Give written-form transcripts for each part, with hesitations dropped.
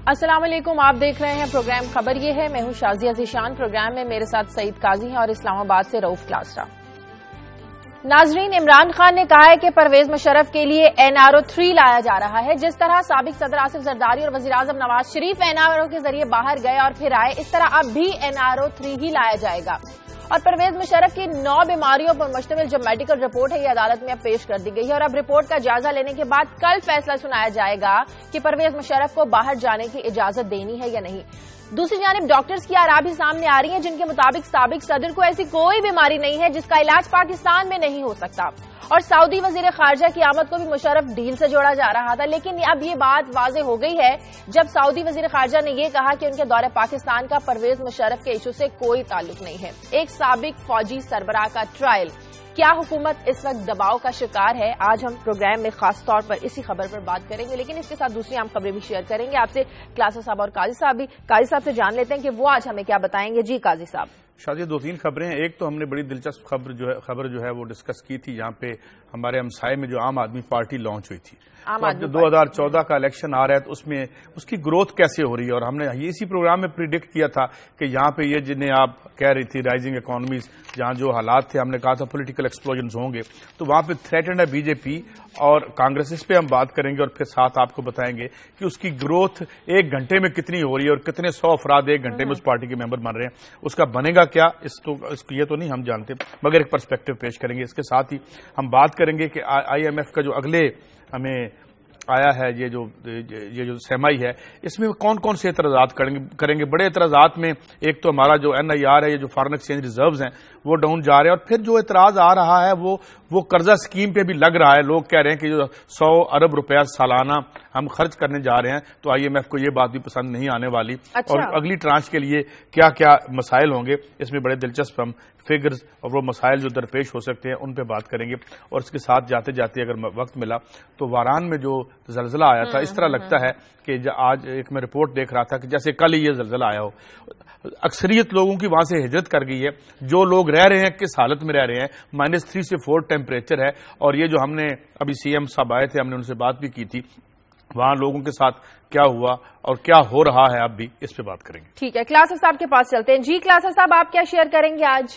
السلام علیکم، آپ دیکھ رہے ہیں پروگرام خبر یہ ہے۔ میں ہوں شازیہ ذیشان۔ پروگرام میں میرے ساتھ سعید قاضی ہیں اور اسلام آباد سے رؤف کلاسرا۔ ناظرین، عمران خان نے کہا ہے کہ پرویز مشرف کے لیے NRO 3 لایا جا رہا ہے۔ جس طرح سابق صدر آصف زرداری اور وزیراعظم نواز شریف NRO کے ذریعے باہر گئے اور پھر آئے، اس طرح اب بھی NRO 3 ہی لایا جائے گا۔ اور پرویز مشرف کی 9 بیماریوں پر مشتمل جو میڈیکل رپورٹ ہے یہ عدالت میں اب پیش کر دی گئی ہے، اور اب رپورٹ کا جائزہ لینے کے بعد کل فیصلہ سنایا جائے گا کہ پرویز مشرف کو باہر جانے کی اجازت دینی ہے یا نہیں۔ دوسری جانب ڈاکٹرز کی آراء بھی سامنے آ رہی ہیں، جن کے مطابق سابق صدر کو ایسی کوئی بیماری نہیں ہے جس کا علاج پاکستان میں نہیں ہو سکتا، اور سعودی وزیر خارجہ کی آمد کو بھی مشرف ڈیل سے جوڑا جا رہا تھا، لیکن اب یہ بات واضح ہو گئی ہے جب سعودی وزیر خارجہ نے یہ کہا کہ ان کے دورہ پاکستان کا پرویز مشرف کے ایشو سے کوئی تعلق نہیں ہے۔ ایک سابق فوجی سربراہ کا ٹرائل، کیا حکومت اس وقت دباؤ کا شکار ہے؟ آج ہم پروگرام میں خاص طور پر اسی خبر پر بات کریں گے، لیکن اس کے ساتھ دوسری عام خبریں بھی شیئر کریں گے آپ سے۔ کلاسر صاحب اور قاضی صاحب بھی، قاضی صاحب سے جان لیتے ہیں کہ وہ آج ہمیں کیا بتائیں گے۔ جی قاضی صاحب۔ شاید 2-3 خبریں ہیں۔ ایک تو ہم نے بڑی دلچسپ خبر جو ہے وہ ڈسکس کی تھی، یہاں پہ ہمارے ہمسائے میں جو عام آدمی پارٹی لانچ ہوئی تھی، جو 2014 کا الیکشن آ رہا ہے تو اس میں اس کی گروتھ کیسے ہو رہی ہے، اور ہم نے اسی پروگرام میں پریڈکٹ کیا تھا کہ یہاں پہ یہ جنہیں آپ کہہ رہی تھی رائزنگ اکانومیز، جہاں جو حالات تھے ہم نے کہا تھا پولیٹیکل ایکسپلوژنز ہوں گے، تو وہاں پہ تھریٹنڈ ہے BJP اور کانگریس۔ اس پہ ہم بات کریں گے اور پھر ساتھ آپ کو بتائیں گے کہ اس کی گروتھ 1 گھنٹے میں کتنی ہو رہی ہے اور کتنے 100 افراد 1 گھنٹے میں اس پارٹی کے ممبر بن رہے ہیں، اس کا بنے گا کیا، یہ تو نہیں ہم جانتے، مگر ایک پرسپیکٹو پیش کریں گے۔ اس کے ساتھ ہی ہم بات کریں گے کہ IMF کا جو اگلے ہمیں آیا ہے یہ جو سیمائی ہے، اس میں کون کون سے اعتراضات کریں گے۔ بڑے اعتراضات میں ایک تو ہمارا جو NIR ہے، یہ جو فارن ایکسچینج ریزروز ہیں وہ ڈاؤن جا رہے ہیں، اور پھر جو اعتراض آ رہا ہے وہ قرضہ اسکیم پہ بھی لگ رہا ہے۔ لوگ کہہ رہے ہیں کہ جو 100 ارب روپیہ سالانہ ہم خرچ کرنے جا رہے ہیں، تو IMF کو یہ بات بھی پسند نہیں آنے والی، اور اگلی ٹرانچ کے لیے کیا کیا مسائل ہوں گے، اس میں بڑے دلچسپ ہم فگرز اور وہ مسائل جو درپیش ہو سکتے ہیں ان پہ بات کریں گے۔ اور اس کے ساتھ جاتے جاتے اگر وقت ملا تو واران میں جو زلزلہ آیا تھا، اس طرح لگتا ہے کہ آج ایک میں رپورٹ دیکھ رہا تھا کہ جیسے کل ہی یہ زلزلہ آیا ہو۔ اکثریت لوگوں کی وہاں سے ہجرت کر گئی ہے، جو لوگ رہ رہے ہیں کس حالت میں رہ رہے ہیں، -3 سے 4 ٹیمپریچر ہے، اور یہ جو ہم نے ابھی CM صاحب آئے تھے، ہم نے ان سے بات بھی کی تھی، وہاں لوگوں کے ساتھ کیا ہوا اور کیا ہو رہا ہے اب بھی، اس پہ بات کریں گے۔ ٹھیک ہے، کلاسر صاحب کے پاس چلتے ہیں۔ جی کلاسر صاحب، آپ کیا شیئر کریں گے آج؟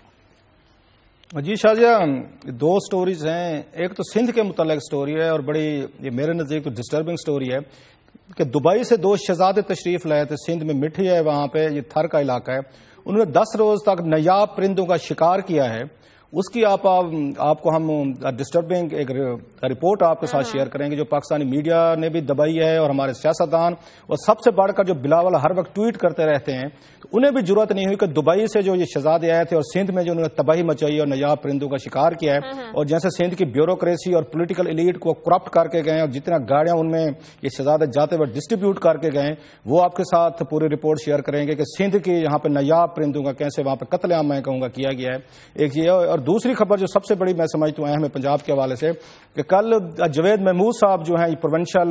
جی شازیہ، 2 سٹوریز ہیں۔ ایک تو سندھ کے متعلق سٹوری ہے، اور بڑی یہ میرے نزدیک تو ڈسٹربنگ سٹوری ہے کہ دبئی سے 2 شہزادے تشریف لائے تھے۔ سندھ میں مٹھی ہے، وہاں پہ یہ تھر کا علاقہ ہے، انہوں نے 10 روز تک نایاب پرندوں کا شکار کیا ہے۔ اس کی آپ کو ہم ڈسٹربنگ ایک رپورٹ آپ کے ساتھ شیئر کریں گے، جو پاکستانی میڈیا نے بھی دبائی ہے، اور ہمارے سیاستدان، اور سب سے بڑھ کر جو بلاول ہر وقت ٹویٹ کرتے رہتے ہیں، تو انہیں بھی جرأت نہیں ہوئی کہ دبئی سے جو یہ شہزادے آئے تھے اور سندھ میں جو انہوں نے تباہی مچائی اور نایاب پرندوں کا شکار کیا ہے، اور جیسے سندھ کی بیوروکریسی اور پولیٹیکل ایلیٹ کو کرپٹ کر کے گئے، اور جتنا گاڑیاں ان میں یہ شہزادے جاتے ہوئے ڈسٹریبیوٹ کر کے گئے، وہ آپ کے ساتھ پوری رپورٹ شیئر کریں گے کہ سندھ کی یہاں پہ نایاب پرندوں کا کیسے وہاں پہ قتل عام میں کہوں گا کیا گیا ہے۔ ایک یہ، اور دوسری خبر جو سب سے بڑی میں سمجھتا ہوں اہم ہے پنجاب کے حوالے سے، کہ کل جوید محمود صاحب جو ہیں پروونشل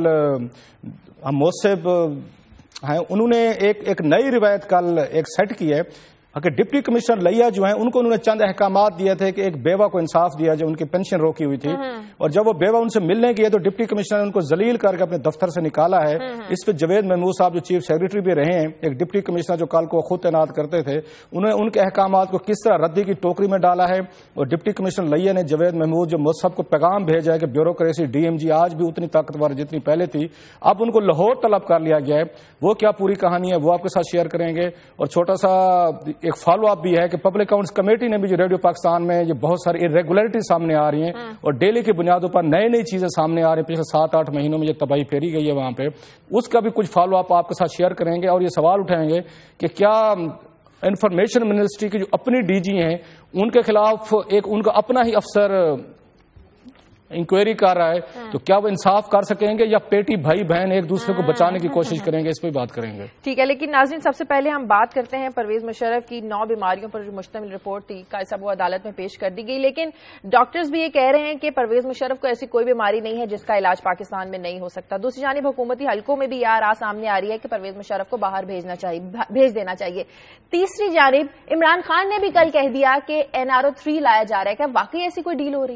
موصب ہیں، انہوں نے ایک نئی روایت کل ایک سیٹ کی ہے کہ ڈپٹی کمشنر لیا جو ہیں ان کو انہوں نے چند احکامات دیے تھے کہ ایک بیوہ کو انصاف دیا جو ان کی پینشن روکی ہوئی تھی، اور جب وہ بیوہ ان سے ملنے گئی تو ڈپٹی کمشنر نے ان کو ذلیل کر کے اپنے دفتر سے نکالا ہے۔ اس پہ جوید محمود صاحب جو چیف سیکریٹری بھی رہے ہیں، ایک ڈپٹی کمشنر جو کل کو خود تعینات کرتے تھے، انہوں نے ان کے احکامات کو کس طرح ردی کی ٹوکری میں ڈالا ہے، اور ڈپٹی کمشنر لیا نے جوید محمود جو مصحف کو پیغام بھیجا ہے کہ بیوروکریسی DMG آج بھی اتنی طاقتور جتنی پہلے تھی، اب ان کو لاہور طلب کر لیا گیا ہے۔ وہ کیا پوری کہانی ہے وہ آپ کے ساتھ شیئر کریں گے، اور چھوٹا سا ایک فالو اپ بھی ہے کہ پبلک اکاؤنٹس کمیٹی نے بھی جو ریڈیو پاکستان میں یہ بہت ساری irregularity سامنے آ رہی ہیں، اور ڈیلی کی بنیادوں پر نئی چیزیں سامنے آ رہی ہیں، پچھلے 7-8 مہینوں میں یہ تباہی پھیری گئی ہے وہاں پہ، اس کا بھی کچھ فالو اپ آپ کے ساتھ شیئر کریں گے، اور یہ سوال اٹھائیں گے کہ کیا انفارمیشن منسٹری کی جو اپنی DG ہیں ان کے خلاف ایک ان کا اپنا ہی افسر انکوائری کر رہا ہے، تو کیا وہ انصاف کر سکیں گے یا پیٹی بھائی بہن ایک دوسرے کو بچانے کی کوشش کریں گے، اس پہ بات کریں گے۔ ٹھیک ہے، لیکن ناظرین سب سے پہلے ہم بات کرتے ہیں پرویز مشرف کی 9 بیماریوں پر جو مشتمل رپورٹ تھی، کا سب وہ عدالت میں پیش کر دی گئی، لیکن ڈاکٹرز بھی یہ کہہ رہے ہیں کہ پرویز مشرف کو ایسی کوئی بیماری نہیں ہے جس کا علاج پاکستان میں نہیں ہو سکتا۔ دوسری جانب حکومتی حلقوں میں بھی یہ آراء سامنے آ رہی ہے کہ پرویز مشرف کو باہر بھیج دینا چاہیے۔ تیسری جانب عمران خان نے بھی کل کہہ دیا کہ NRO 3 لایا جا رہا ہے، کیا واقعی ایسی کوئی ڈیل ہو رہی ہے؟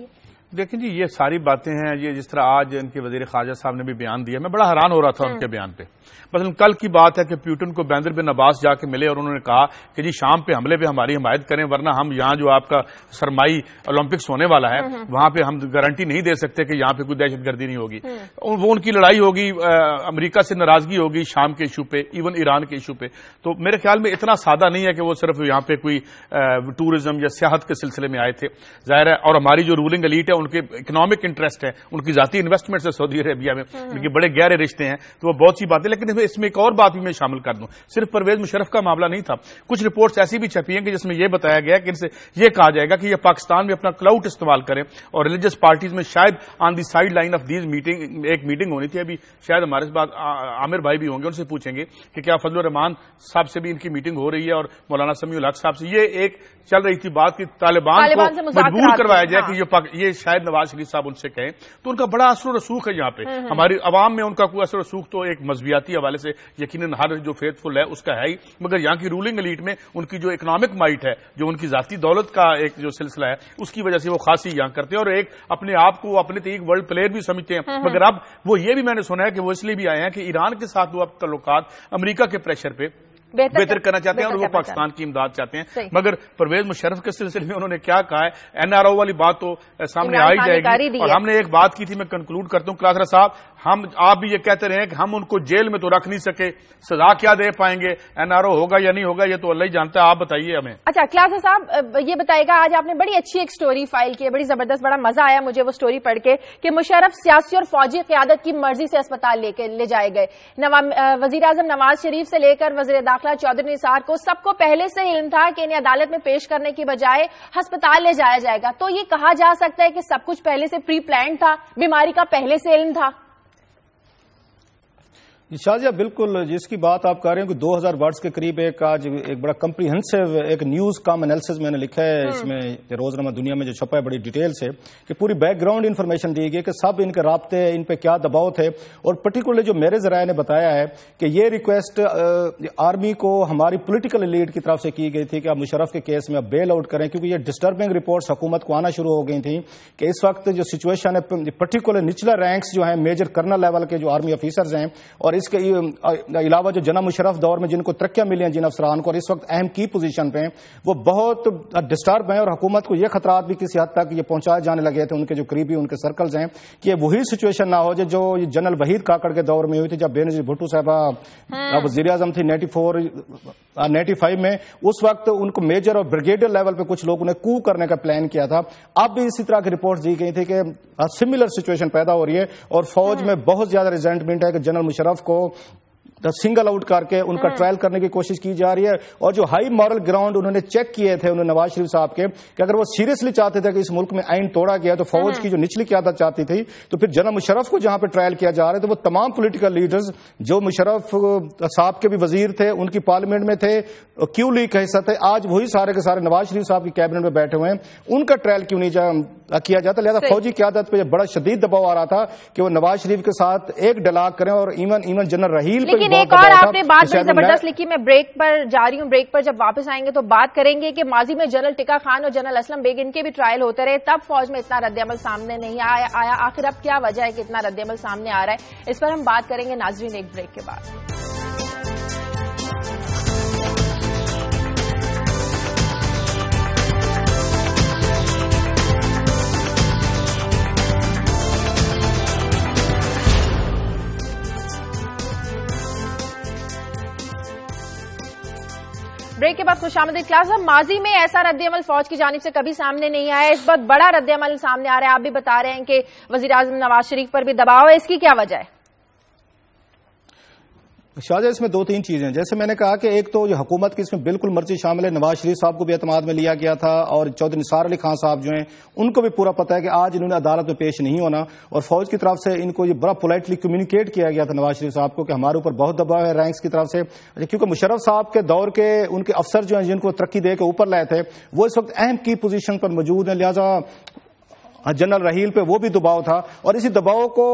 دیکھیں جی یہ ساری باتیں ہیں، یہ جس طرح آج ان کے وزیر خارجہ صاحب نے بھی بیان دیا، میں بڑا حیران ہو رہا تھا ان کے بیان پہ. مثلا کل کی بات ہے کہ پیوٹن کو بندر بن عباس جا کے ملے اور انہوں نے کہا کہ جی شام پہ حملے پہ ہماری حمایت کریں، ورنہ ہم یہاں جو آپ کا سرمائی اولمپکس ہونے والا ہے وہاں پہ ہم گارنٹی نہیں دے سکتے کہ یہاں پہ کوئی دہشت گردی نہیں ہوگی. وہ ان کی لڑائی ہوگی، امریکہ سے ناراضگی ہوگی شام کے ایشو پہ، ایون ایران کے ایشو پہ. تو میرے خیال میں اتنا سادہ نہیں ہے کہ وہ صرف یہاں پہ کوئی ٹورزم یا سیاحت کے سلسلے میں آئے تھے. ظاہر ہے، اور ہماری جو رولنگ ایلیٹ ہے ان کے اکنامک انٹرسٹ ہے، ان کی ذاتی انویسٹمنٹ ہے سعودی عربیہ میں، ان کے بڑے گہرے رشتے ہیں، تو وہ بہت سی باتیں. لیکن اس میں ایک اور بات بھی میں شامل کر دوں، صرف پرویز مشرف کا معاملہ نہیں تھا. کچھ رپورٹس ایسی بھی چھپی ہیں کہ جس میں یہ بتایا گیا کہ ان سے یہ کہا جائے گا کہ یہ پاکستان میں اپنا کلاؤٹ استعمال کریں اور ریلیجس پارٹیز میں شاید on the sideline of these meeting ایک میٹنگ ہونی تھی. ابھی شاید ہمارے بات عامر بھائی بھی ہوں گے، ان سے پوچھیں گے کہ کیا فضل الرحمان صاحب سے بھی ان کی میٹنگ ہو رہی ہے اور مولانا سمیع الحق صاحب سے. یہ ایک چل رہی تھی بات کہ طالبان کو مجبور کروایا جائے کہ یہ شاید نواز شریف صاحب ان سے کہیں. تو ان کا بڑا اثر و رسوخ ہے یہاں پہ، ہماری عوام میں ان کا کوئی اثر و رسوخ تو ایک مذہبیاتی حوالے سے یقیناً ہر جو فیتھ فل ہے اس کا ہے ہی، مگر یہاں کی رولنگ ایلیٹ میں ان کی جو اکنامک مائٹ ہے، جو ان کی ذاتی دولت کا ایک جو سلسلہ ہے، اس کی وجہ سے وہ خاصی یہاں کرتے ہیں اور ایک اپنے آپ کو اپنے ایک ورلڈ پلیئر بھی سمجھتے ہیں. مگر اب وہ یہ بھی میں نے سنا ہے کہ وہ اس لیے بھی آئے ہیں کہ ایران کے ساتھ وہ اب تعلقات امریکہ کے پریشر پہ بہتر کرنا چاہتے ہیں اور وہ پاکستان کی امداد چاہتے ہیں. مگر پرویز مشرف کے سلسلے میں انہوں نے کیا کہا ہے، این آر او والی بات تو سامنے آ ہی جائے گی. اور ہم نے ایک بات کی تھی، میں کنکلوڈ کرتا ہوں کلاسرا صاحب، آپ بھی یہ کہتے رہے ہیں کہ ہم ان کو جیل میں تو رکھ نہیں سکے، سزا کیا دے پائیں گے، این آر او ہوگا یا نہیں ہوگا یہ تو اللہ ہی جانتا ہے. آپ بتائیے ہمیں. اچھا کلاسرا صاحب یہ بتائے گا، آج آپ نے بڑی اچھی ایک سٹوری فائل کی ہے، بڑی زبردست، بڑا مزہ آیا مجھے وہ سٹوری پڑھ کے کہ مشرف سیاسی اور فوجی قیادت کی مرضی سے اسپتال لے جائے گئے. وزیر اعظم نواز شریف سے لے کر وزیر داخلہ چودھری نثار کو سب کو پہلے سے علم تھا کہ انہیں عدالت میں پیش کرنے کی بجائے ہسپتال لے جایا جائے گا. تو یہ کہا جا سکتا ہے کہ سب کچھ پہلے سے پری پلان تھا، بیماری کا پہلے سے علم تھا. شازیہ بالکل جس کی بات آپ کر رہے ہیں کہ 2000 ورڈز کے قریب آج ایک بڑا کمپریہنسو ایک نیوز کام انالیسز میں نے لکھا ہے. اس میں روزنامہ دنیا میں جو چھپا ہے بڑی ڈیٹیل سے کہ پوری بیک گراؤنڈ انفارمیشن دی گئی کہ سب ان کے رابطے، ان پہ کیا دباؤ تھے. اور پرٹیکولرلی جو میرے ذرائع نے بتایا ہے کہ یہ ریکویسٹ آرمی کو ہماری پولیٹیکل لیڈ کی طرف سے کی گئی تھی کہ آپ مشرف کے کیس میں اب بیل آؤٹ کریں، کیونکہ یہ ڈسٹربنگ رپورٹس حکومت کو آنا شروع ہو گئی تھیں کہ اس وقت جو سچویشن ہے پرٹیکولر نچلا رینکس جو ہیں میجر کرنل لیول کے جو آرمی آفیسرز ہیں اور اس کے علاوہ جو جناب مشرف دور میں جن کو ترقیاں ملی ہیں جن افسران کو اور اس وقت اہم کی پوزیشن پہ وہ بہت ڈسٹرب ہیں. اور حکومت کو یہ خطرات بھی کسی حد تک یہ پہنچائے جانے لگے تھے ان کے جو قریبی ان کے سرکلز ہیں کہ یہ وہی سچویشن نہ ہو جائے جو جنرل وحید کاکڑ کے دور میں ہوئی تھی جب بینظیر بھٹو صاحبہ وزیر اعظم تھی 95 میں. اس وقت ان کو میجر اور بریگیڈیئر لیول پہ کچھ لوگوں نے کو کرنے کا پلان کیا تھا. اب بھی اسی طرح کی رپورٹس دی گئی تھی کہ سملر سچویشن پیدا ہو رہی ہے اور فوج میں بہت زیادہ ریزنٹمنٹ ہے کہ جنرل مشرف کو سنگل آؤٹ کر کے ان کا ٹرائل کرنے کی کوشش کی جا رہی ہے. اور جو ہائی مورل گراؤنڈ انہوں نے چیک کیے تھے انہوں نے نواز شریف صاحب کے کہ اگر وہ سیریسلی چاہتے تھے کہ اس ملک میں آئین توڑا گیا تو فوج کی جو نچلی قیادت چاہتی تھی تو پھر جنرل مشرف کو جہاں پہ ٹرائل کیا جا رہا ہے تو وہ تمام پولیٹیکل لیڈرز جو مشرف صاحب کے بھی وزیر تھے ان کی پارلیمنٹ میں تھے کیوں لیگ کا حصہ تھے آج وہی سارے کے سارے نواز شریف صاحب کی کیبنٹ میں بیٹھے ہوئے ہیں ان کا ٹرائل کیوں نہیں کیا جاتا. لہٰذا فوجی قیادت پہ بڑا شدید دباؤ آ رہا تھا کہ وہ نواز شریف کے ساتھ ایک ڈلاک کریں اور ایون جنرل رحیل پہ بات بڑی زبردست لکھی. میں بریک پر جا رہی ہوں، بریک پر جب واپس آئیں گے تو بات کریں گے کہ ماضی میں جنرل ٹکا خان اور جنرل اسلم بیگ ان کے بھی ٹرائل ہوتے رہے، تب فوج میں اتنا رد عمل سامنے نہیں آیا. آخر اب کیا وجہ ہے کہ اتنا رد عمل سامنے آ رہا ہے، اس پر ہم بات کریں گے ناظرین ایک بریک کے بعد. بریک کے بعد خوش آمدید کلاس. ماضی میں ایسا رد عمل فوج کی جانب سے کبھی سامنے نہیں آیا، اس بہت بڑا رد عمل سامنے آ رہا ہے. آپ بھی بتا رہے ہیں کہ وزیر اعظم نواز شریف پر بھی دباؤ ہے، اس کی کیا وجہ ہے؟ شاہجہ اس میں دو تین چیزیں ہیں. جیسے میں نے کہا کہ ایک تو یہ حکومت کی اس میں بالکل مرضی شامل ہے. نواز شریف صاحب کو بھی اعتماد میں لیا گیا تھا اور چودھری نثار علی خان صاحب جو ہیں ان کو بھی پورا پتہ ہے کہ آج انہوں نے عدالت میں پیش نہیں ہونا اور فوج کی طرف سے ان کو یہ بڑا پولائٹلی کمیونیکیٹ کیا گیا تھا نواز شریف صاحب کو کہ ہمارے اوپر بہت دباؤ ہے رینکس کی طرف سے، کیونکہ مشرف صاحب کے دور کے ان کے افسر جو ہیں جن کو ترقی دے کے اوپر لائے تھے وہ اس وقت اہم کی پوزیشن پر موجود ہیں. لہٰذا جنرل رحیل پہ وہ بھی دباؤ تھا اور اسی دباؤ کو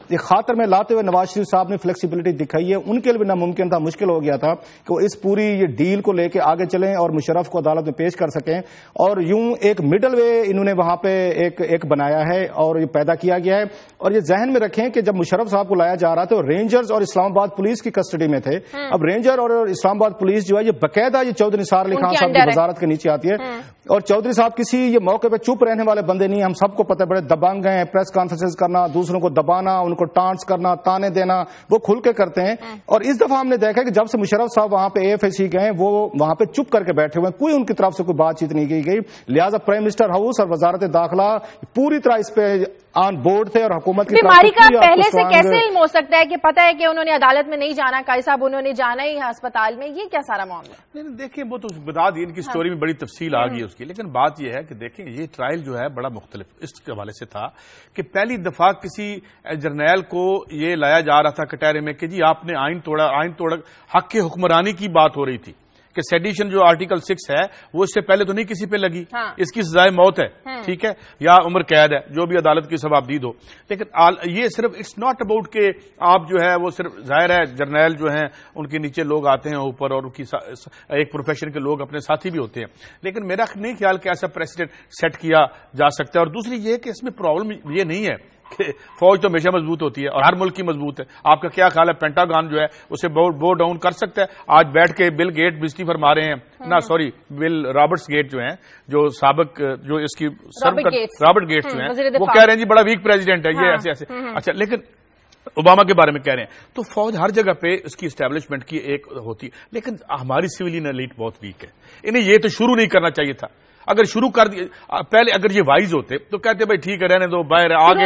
ایک خاطر میں لاتے ہوئے نواز شریف صاحب نے فلیکسیبلٹی دکھائی ہے. ان کے لیے بھی ناممکن تھا, مشکل ہو گیا تھا کہ وہ اس پوری یہ ڈیل کو لے کے آگے چلیں اور مشرف کو عدالت میں پیش کر سکیں, اور یوں ایک مڈل وے انہوں نے وہاں پہ ایک بنایا ہے اور یہ پیدا کیا گیا ہے. اور یہ ذہن میں رکھیں کہ جب مشرف صاحب کو لایا جا رہا تھا وہ رینجرز اور اسلام آباد پولیس کی کسٹڈی میں تھے. اب رینجر اور اسلام آباد پولیس جو ہے یہ باقاعدہ یہ چودھری نثار علی خان صاحب کی وزارت کے نیچے آتی ہے, اور چودھری صاحب کسی یہ موقع پہ چپ رہنے والے بندے نہیں. ہم سب کو پتہ ہے بڑے دبنگ ہیں, پریس کانفرنس کرنا, دوسروں کو دبانا, ان کو ٹانٹس کرنا, تانے دینا, وہ کھل کے کرتے ہیں. اور اس دفعہ ہم نے دیکھا کہ جب سے مشرف صاحب وہاں پہ AFAC گئے وہ وہاں پہ چپ کر کے بیٹھے ہوئے ہیں, کوئی ان کی طرف سے کوئی بات چیت نہیں کی گئی. لہٰذا پرائم منسٹر ہاؤس اور وزارت داخلہ پوری طرح اس پہ آن بورڈ تھے, اور حکومت کی بیماری کا پہلے سے کیسے علم ہو سکتا ہے کہ پتہ ہے کہ انہوں نے عدالت میں نہیں جانا, قاضی صاحب انہوں نے جانا ہی ہسپتال میں, یہ کیا سارا معاملہ؟ دیکھیں وہ تو بتا دی ان کی سٹوری میں بڑی تفصیل آ گئی اس کی, لیکن بات یہ ہے کہ دیکھیں یہ ٹرائل جو ہے بڑا مختلف اس کے حوالے سے تھا کہ پہلی دفعہ کسی جرنیل کو یہ لایا جا رہا تھا کٹہرے میں کہ جی آپ نے آئین توڑا, حق کے حکمرانی کی بات ہو رہی تھی کہ سیڈیشن جو آرٹیکل 6 ہے وہ اس سے پہلے تو نہیں کسی پہ لگی, اس کی سزائے موت ہے, ٹھیک ہے, یا عمر قید ہے, جو بھی عدالت کی ثوابدید ہو. لیکن یہ صرف اٹس ناٹ اباؤٹ کہ آپ جو ہے وہ صرف ظاہر ہے جرنیل جو ہیں ان کے نیچے لوگ آتے ہیں اوپر اور ان کی ایک پروفیشن کے لوگ اپنے ساتھی بھی ہوتے ہیں, لیکن میرا نہیں خیال کہ ایسا پریسیڈنٹ سیٹ کیا جا سکتا ہے. اور دوسری یہ کہ اس میں پرابلم یہ نہیں ہے کہ فوج تو ہمیشہ مضبوط ہوتی ہے اور ہر ملک کی مضبوط ہے. آپ کا کیا خیال ہے پینٹاگان جو ہے اسے بو ڈاؤن کر سکتا ہے؟ آج بیٹھ کے بل گیٹ بجتی فرما رہے ہیں, بل رابرٹس گیٹ جو ہیں جو سابق جو اس کی رابرٹ گیٹس جو ہیں وہ کہہ رہے ہیں جی بڑا ویک پریزیڈنٹ ہے یہ ایسے. اچھا, لیکن اوباما کے بارے میں کہہ رہے ہیں. تو فوج ہر جگہ پہ اس کی اسٹیبلشمنٹ کی ایک ہوتی ہے, لیکن ہماری سویلین ایلیٹ بہت ویک ہے. انہیں یہ تو شروع نہیں کرنا چاہیے تھا. اگر شروع کر دیا پہلے, اگر یہ وائز ہوتے تو کہتے بھائی ٹھیک ہے رہنے دو, باہر آگے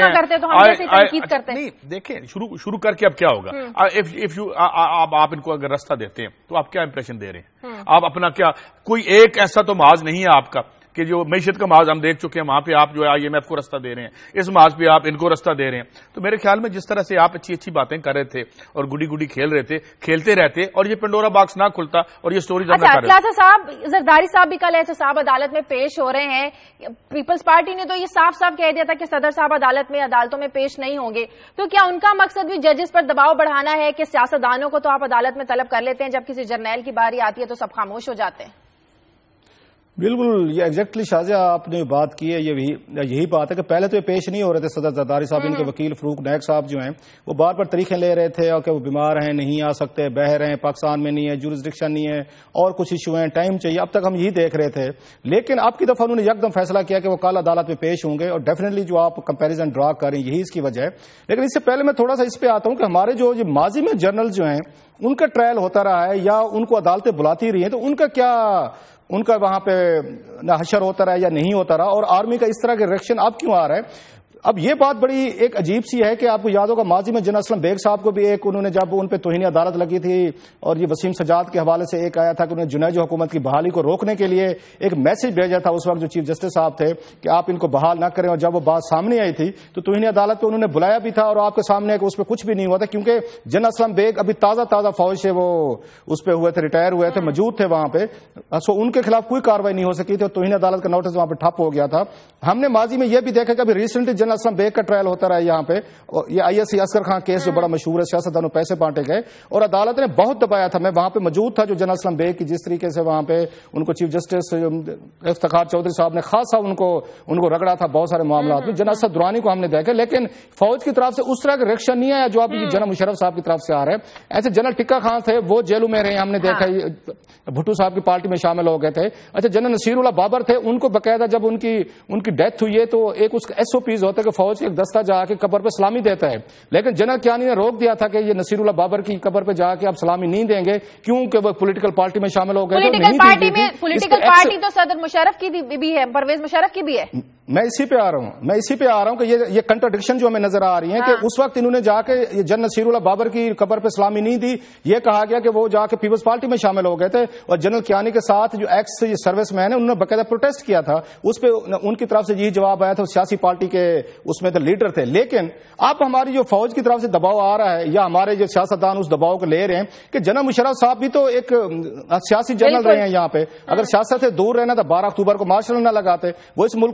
نہیں. دیکھیں شروع کر کے اب کیا ہوگا, آپ ان کو اگر راستہ دیتے ہیں تو آپ کیا امپریشن دے رہے ہیں؟ آپ اپنا کیا, کوئی ایک ایسا تو محاذ نہیں ہے آپ کا کہ جو معیشت کا محاذ ہم دیکھ چکے ہیں, وہاں پہ آپ جو ہے IMF کو راستہ دے رہے ہیں, اس محاذ پہ آپ ان کو راستہ دے رہے ہیں. تو میرے خیال میں جس طرح سے آپ اچھی باتیں کر رہے تھے اور گڈی کھیل رہے تھے, کھیلتے رہتے اور یہ پنڈورا باکس نہ کھلتا اور یہ سٹوری نہ کر رہے. صاحب زرداری صاحب بھی کل احتساب عدالت میں پیش ہو رہے ہیں. پیپلز پارٹی نے تو یہ صاف کہہ دیا تھا کہ صدر صاحب عدالتوں میں پیش نہیں ہوں گے. تو کیا ان کا مقصد بھی ججز پر دباؤ بڑھانا ہے کہ سیاستدانوں کو تو آپ عدالت میں طلب کر لیتے ہیں, جب کسی جرنیل کی باری آتی ہے تو سب خاموش ہو جاتے ہیں؟ بالکل, یہ ایگزیکٹلی شازیہ آپ نے بات کی ہے, یہی بات ہے کہ پہلے تو یہ پیش نہیں ہو رہے تھے صدر زرداری صاحب. ان کے وکیل فروخ نائک صاحب جو ہیں وہ بار بار طریقے لے رہے تھے اور کہ وہ بیمار ہیں, نہیں آ سکتے, بہ رہے ہیں, پاکستان میں نہیں ہے, جورسڈکشن نہیں ہے, اور کچھ ایشو ہیں, ٹائم چاہیے. اب تک ہم یہی دیکھ رہے تھے, لیکن اب کی دفعہ انہوں نے یک دم فیصلہ کیا کہ وہ کل عدالت میں پیش ہوں گے, اور ڈیفینیٹلی جو آپ کمپیریزن ڈرا کر رہے ہیں یہی اس کی وجہ ہے. لیکن اس سے پہلے میں تھوڑا سا اس پہ آتا ہوں کہ ہمارے جو ماضی میں جرنل جو ہیں ان کا ٹرائل ہوتا رہا ہے یا ان کو عدالتیں بلاتی رہی ہیں, تو ان کا وہاں پہ نہ حشر ہوتا رہا یا نہیں ہوتا رہا, اور آرمی کا اس طرح کا ریئیکشن اب کیوں آ رہا ہے؟ اب یہ بات بڑی ایک عجیب سی ہے کہ آپ کو یاد ہوگا ماضی میں جنرل اسلم بیگ صاحب کو بھی ایک انہوں نے جب ان پہ توہین عدالت لگی تھی اور یہ وسیم سجاد کے حوالے سے ایک آیا تھا کہ انہوں نے جنیجو حکومت کی بحالی کو روکنے کے لیے ایک میسج بھیجا تھا اس وقت جو چیف جسٹس صاحب تھے کہ آپ ان کو بحال نہ کریں. اور جب وہ بات سامنے آئی تھی تو توہین عدالت پہ انہوں نے بلایا بھی تھا, اور آپ کے سامنے کہ اس پہ کچھ بھی نہیں ہوا تھا کیونکہ جنرل اسلم بیگ ابھی تازہ فوج سے وہ اس پہ ہوئے تھے, ریٹائر ہوئے تھے, موجود تھے وہاں پہ. سو ان کے خلاف کوئی کاروائی نہیں ہو سکی تھی اور توہین عدالت کا نوٹس وہاں پہ ٹھپ ہو گیا تھا. ہم نے ماضی میں یہ بھی دیکھا کہ ابھی ریسنٹلی جنرل اسلم بیگ کا ٹرائل ہوتا رہا ہے یہاں پہ, یہ ISC اصغر خان کیس جو بڑا مشہور ہے, سیاستدانوں پیسے بانٹے گئے اور عدالت نے بہت دبایا تھا. میں وہاں پہ موجود تھا جو جنرل اسلم بیگ کی جس طریقے سے وہاں پہ ان کو چیف جسٹس افتخار چودھری صاحب نے خاصا ان کو رگڑا تھا بہت سارے معاملات میں. جنرل اسد درانی کو ہم نے دیکھا, لیکن فوج کی طرف سے اس طرح کا ریئیکشن نہیں آیا جو اب جنرل مشرف صاحب کی طرف سے آ رہا ہے. ایسے جنرل ٹکا خان تھے وہ جیلوں میں رہے, ہم نے دیکھا بھٹو صاحب کی پارٹی میں شامل ہو گئے تھے. اچھا, جنرل نصیر اللہ بابر تھے, ان کو باقاعدہ جب ان کی ڈیتھ ہوئی ہے تو ایک اس کا SOPs ہوتا ہے کہ فوج ایک دستہ جا کے قبر پہ سلامی دیتا ہے, لیکن جنرل کیانی نے روک دیا تھا کہ یہ نصیر اللہ بابر کی قبر پہ جا کے آپ سلامی نہیں دیں گے کیونکہ وہ پولیٹیکل پارٹی میں شامل ہو گئے. پولیٹیکل پارٹی تو صدر مشرف کی بھی ہے, پرویز مشرف کی بھی ہے. میں اسی پہ آ رہا ہوں کہ یہ کنٹرڈکشن جو ہمیں نظر آ رہی ہیں کہ اس وقت انہوں نے جا کے جنرل نصیر اللہ بابر کی قبر پہ سلامی نہیں دی, یہ کہا گیا کہ وہ جا کے پیپلز پارٹی میں شامل ہو گئے تھے, اور جنرل کیانی کے ساتھ جو ایکس سروس مین ہے انہوں نے باقاعدہ پروٹیسٹ کیا تھا. اس پہ ان کی طرف سے یہی جواب آیا تھا, سیاسی پارٹی کے اس میں لیڈر تھے. لیکن اب ہماری جو فوج کی طرف سے دباؤ آ رہا ہے یا ہمارے جو سیاستدان اس دباؤ کو لے رہے ہیں کہ جنرل مشرف صاحب بھی تو ایک سیاسی جنرل رہے ہیں یہاں پہ, اگر سیاست سے دور رہنا تو 12 اکتوبر کو مارشل نہ لگاتے, وہ اس ملک کے چیف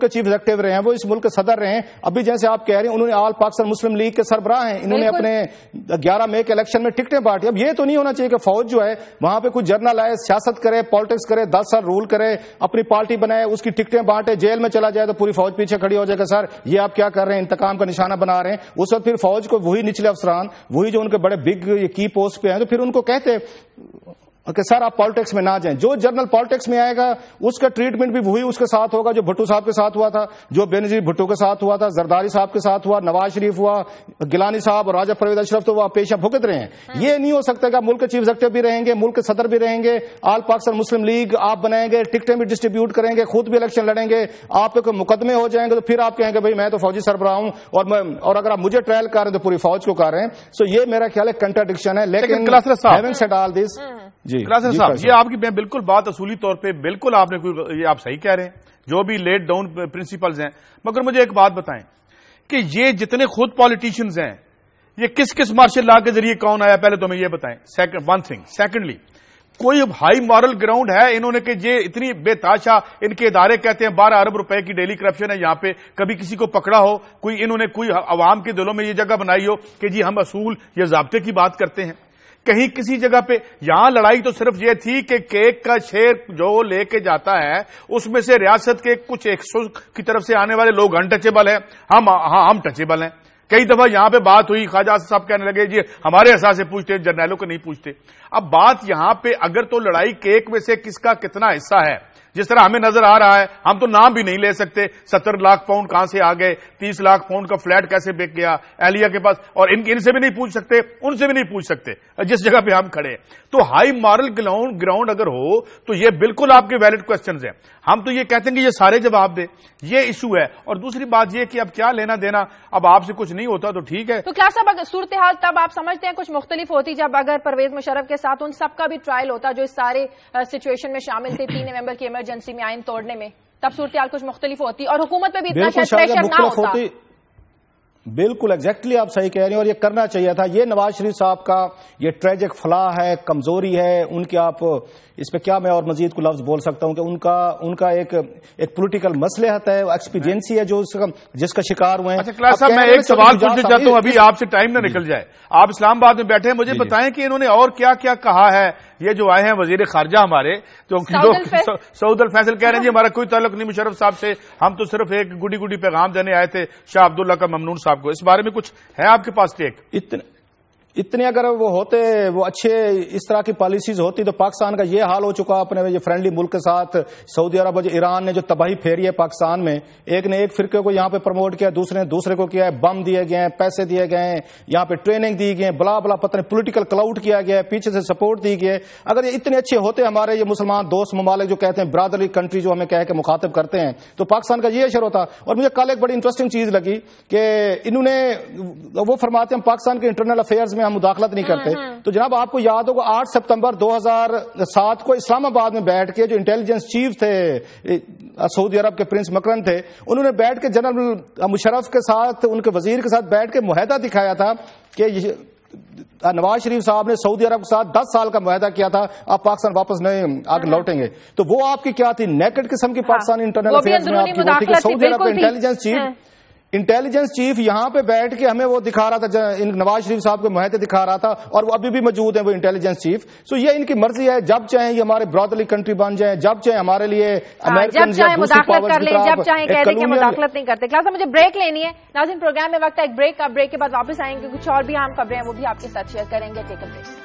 ایگزیکٹو رہے ہیں, وہ اس ملک کے صدر رہے ہیں. ابھی جیسے آپ کہہ رہے ہیں انہوں نے آل پاکستان مسلم لیگ کے سربراہ ہیں, انہوں نے اپنے 11 مئی کے الیکشن میں ٹکٹیں بانٹی. اب یہ تو نہیں ہونا چاہیے کہ فوج جو ہے وہاں پہ کوئی جرنل آئے, سیاست کرے, پالیٹکس کرے, 10 سال رول کرے, اپنی پارٹی بنائے, اس کی ٹکٹیں بانٹے, جیل میں چلا جائے تو پوری فوج پیچھے کھڑی ہو جائے گا سر یہ آپ کیا کر رہے ہیں, انتقام کا نشانہ بنا رہے ہیں. اس وقت پھر فوج کو وہی نچلے افسران, وہی جو ان کے بڑے بگ کی پوسٹ پہ ہیں, تو پھر ان کو کہتے کہ سر آپ پالیٹکس میں نہ جائیں. جو جنرل پالیٹکس میں آئے گا اس کا ٹریٹمنٹ بھی وہی اس کے ساتھ ہوگا جو بھٹو صاحب کے ساتھ ہوا تھا, جو بینظیر بھٹو کے ساتھ ہوا تھا, زرداری صاحب کے ساتھ ہوا, نواز شریف ہوا, گیلانی صاحب اور راجہ پرویز اشرف تو وہ پیشہ بھگت رہے ہیں. یہ نہیں ہو سکتا کہ ملک کے چیف ایگزیکٹو بھی رہیں گے, ملک کے صدر بھی رہیں گے, آل پاکستان مسلم لیگ آپ بنائیں گے, ٹکٹیں بھی ڈسٹریبیوٹ کریں گے, خود بھی الیکشن لڑیں گے, آپ پہ کوئی مقدمے ہو جائیں گے تو پھر آپ کہیں گے بھائی میں تو فوجی سربراہ ہوں اور اگر آپ مجھے ٹرائل کر رہے ہیں تو پوری فوج کو کر رہے ہیں. سو یہ میرا خیال ہے کنٹراڈکشن ہے. لیکن ہیونگ سیڈ آل دس, جی صاحب یہ آپ کی بالکل بات اصولی طور پہ بالکل آپ نے یہ آپ صحیح کہہ رہے ہیں, جو بھی لیٹ ڈاؤن پرنسپلز ہیں. مگر مجھے ایک بات بتائیں کہ یہ جتنے خود پالیٹیشینز ہیں یہ کس کس مارشل لا کے ذریعے کون آیا, پہلے تو ہمیں یہ بتائیں. One thing. سیکنڈلی کوئی ہائی مارل گراؤنڈ ہے انہوں نے کہ یہ اتنی بے تاشا ان کے ادارے کہتے ہیں 12 ارب روپے کی ڈیلی کرپشن ہے یہاں پہ, کبھی کسی کو پکڑا ہو, کوئی انہوں نے کوئی عوام کے دلوں میں یہ جگہ بنائی ہو کہ جی ہم اصول یا ضابطے کی بات کرتے ہیں. کہیں کسی جگہ پہ یہاں لڑائی تو صرف یہ تھی کہ کیک کا شیر جو لے کے جاتا ہے اس میں سے ریاست کے کچھ 100 کی طرف سے آنے والے لوگ انٹچیبل ہیں, ہم ٹچیبل ہیں. کئی دفعہ یہاں پہ بات ہوئی, خواجہ صاحب کہنے لگے جی ہمارے احساس سے پوچھتے, جرنیلوں کو نہیں پوچھتے. اب بات یہاں پہ اگر تو لڑائی کیک میں سے کس کا کتنا حصہ ہے, جس طرح ہمیں نظر آ رہا ہے, ہم تو نام بھی نہیں لے سکتے. 70 لاکھ پاؤنڈ کہاں سے آ گئے, 30 لاکھ پاؤنڈ کا فلیٹ کیسے بک گیا اہلیہ کے پاس, اور ان سے بھی نہیں پوچھ سکتے, ان سے بھی نہیں پوچھ سکتے جس جگہ پہ ہم کھڑے. تو ہائی مارل گراؤنڈ اگر ہو تو یہ بالکل آپ کے ویلڈ کوسچنز ہیں. ہم تو یہ کہتے ہیں کہ یہ سارے جواب دے, یہ ایشو ہے. اور دوسری بات یہ کہ اب کیا لینا دینا, اب آپ سے کچھ نہیں ہوتا تو ٹھیک ہے. تو کیا صاحب اگر صورتحال تب آپ سمجھتے ہیں کچھ مختلف ہوتی جب اگر پرویز مشرف کے ساتھ ان سب کا بھی ٹرائل ہوتا جو اس سارے سچویشن میں شامل تھے 3 نومبر کی ایمرجنسی میں آئین توڑنے میں, تب صورتحال کچھ مختلف ہوتی اور حکومت پہ بھی اتنا شاید پریشر نہ ہوتا. بالکل ایگزیکٹلی آپ صحیح کہہ رہے ہیں, اور یہ کرنا چاہیے تھا. یہ نواز شریف صاحب کا یہ ٹریجک فلاح ہے, کمزوری ہے ان کی. آپ اس پہ کیا میں اور مزید کو لفظ بول سکتا ہوں کہ ان کا ایک پولیٹیکل مصلحت ہے, ایکسپیڈینسی ہے جو جس کا شکار ہوئے ہیں. اچھا کلاس صاحب میں ایک سوال پوچھنا چاہتا ہوں, ابھی آپ سے ٹائم نہ نکل جائے, آپ اسلام آباد میں بیٹھے ہیں, مجھے بتائیں کہ انہوں نے اور کیا کیا کہا ہے. یہ جو آئے ہیں وزیر خارجہ ہمارے جو سعود الفیصل کہہ رہے ہیں جی ہمارا کوئی تعلق نہیں مشرف صاحب سے, ہم تو صرف ایک گڈی پیغام دینے آئے تھے شاہ عبداللہ کا ممنون صاحب کو. اس بارے میں کچھ ہے آپ کے پاس ٹیک؟ اتنے اگر وہ ہوتے, وہ اچھے اس طرح کی پالیسیز ہوتی تو پاکستان کا یہ حال ہو چکا اپنے یہ فرینڈلی ملک کے ساتھ. سعودی عرب اور ایران نے جو تباہی پھیری ہے پاکستان میں, ایک نے ایک فرقے کو یہاں پہ پروموٹ کیا, دوسرے نے دوسرے کو کیا ہے, بم دیے گئے ہیں, پیسے دیے گئے ہیں, یہاں پہ ٹریننگ دی گئی ہے, بلا پتہ نہیں پولیٹیکل کلاؤڈ کیا گیا ہے, پیچھے سے سپورٹ دی گئی ہے. اگر یہ اتنے اچھے ہوتے ہمارے یہ مسلمان دوست ممالک جو کہتے ہیں برادری کنٹری جو ہمیں کہہ کے مخاطب کرتے ہیں, تو پاکستان کا یہ اشر ہوتا. اور مجھے کل ایک بڑی انٹرسٹنگ چیز لگی کہ انہوں نے وہ فرماتے ہیں پاکستان کے انٹرنل افیئرز میں ہم مداخلت نہیں کرتے. تو جناب آپ کو یاد ہوگا 8 سپتمبر 2007 کو اسلام آباد میں بیٹھ کے جو انٹیلیجنس چیف تھے سعودی عرب کے پرنس مکرن تھے, انہوں نے بیٹھ کے جنرل مشرف کے ساتھ ان کے وزیر کے ساتھ بیٹھ کے معاہدہ دکھایا تھا کہ نواز شریف صاحب نے سعودی عرب کے ساتھ 10 سال کا معاہدہ کیا تھا, آپ پاکستان واپس نہیں آگے لوٹیں گے. تو وہ آپ کی کیا تھی, نیکڈ قسم کی پاکستانی انٹرنل افیئرز میں آپ کی وہ تھی کہ سعودی عرب کا انٹیلیجنس چیف یہاں پہ بیٹھ کے ہمیں وہ دکھا رہا تھا, نواز شریف صاحب کے معاہدے دکھا رہا تھا, اور وہ ابھی بھی موجود ہیں وہ انٹیلیجنس چیف. سو یہ ان کی مرضی ہے, جب چاہیں یہ ہمارے برادرلی کنٹری بن جائیں, جب چاہیں ہمارے لیے امریکن جب چاہیں مداخلت کر لیں, جب چاہیں کہہ دیں کہ مداخلت نہیں کرتے. کلاس مجھے بریک لینی ہے. ناظرین پروگرام میں وقت ہے ایک بریک کا, بریک کے بعد واپس آئیں گے, کچھ اور بھی اہم خبریں ہیں وہ بھی آپ کے ساتھ شیئر کریں گے. ٹیک اے بریک.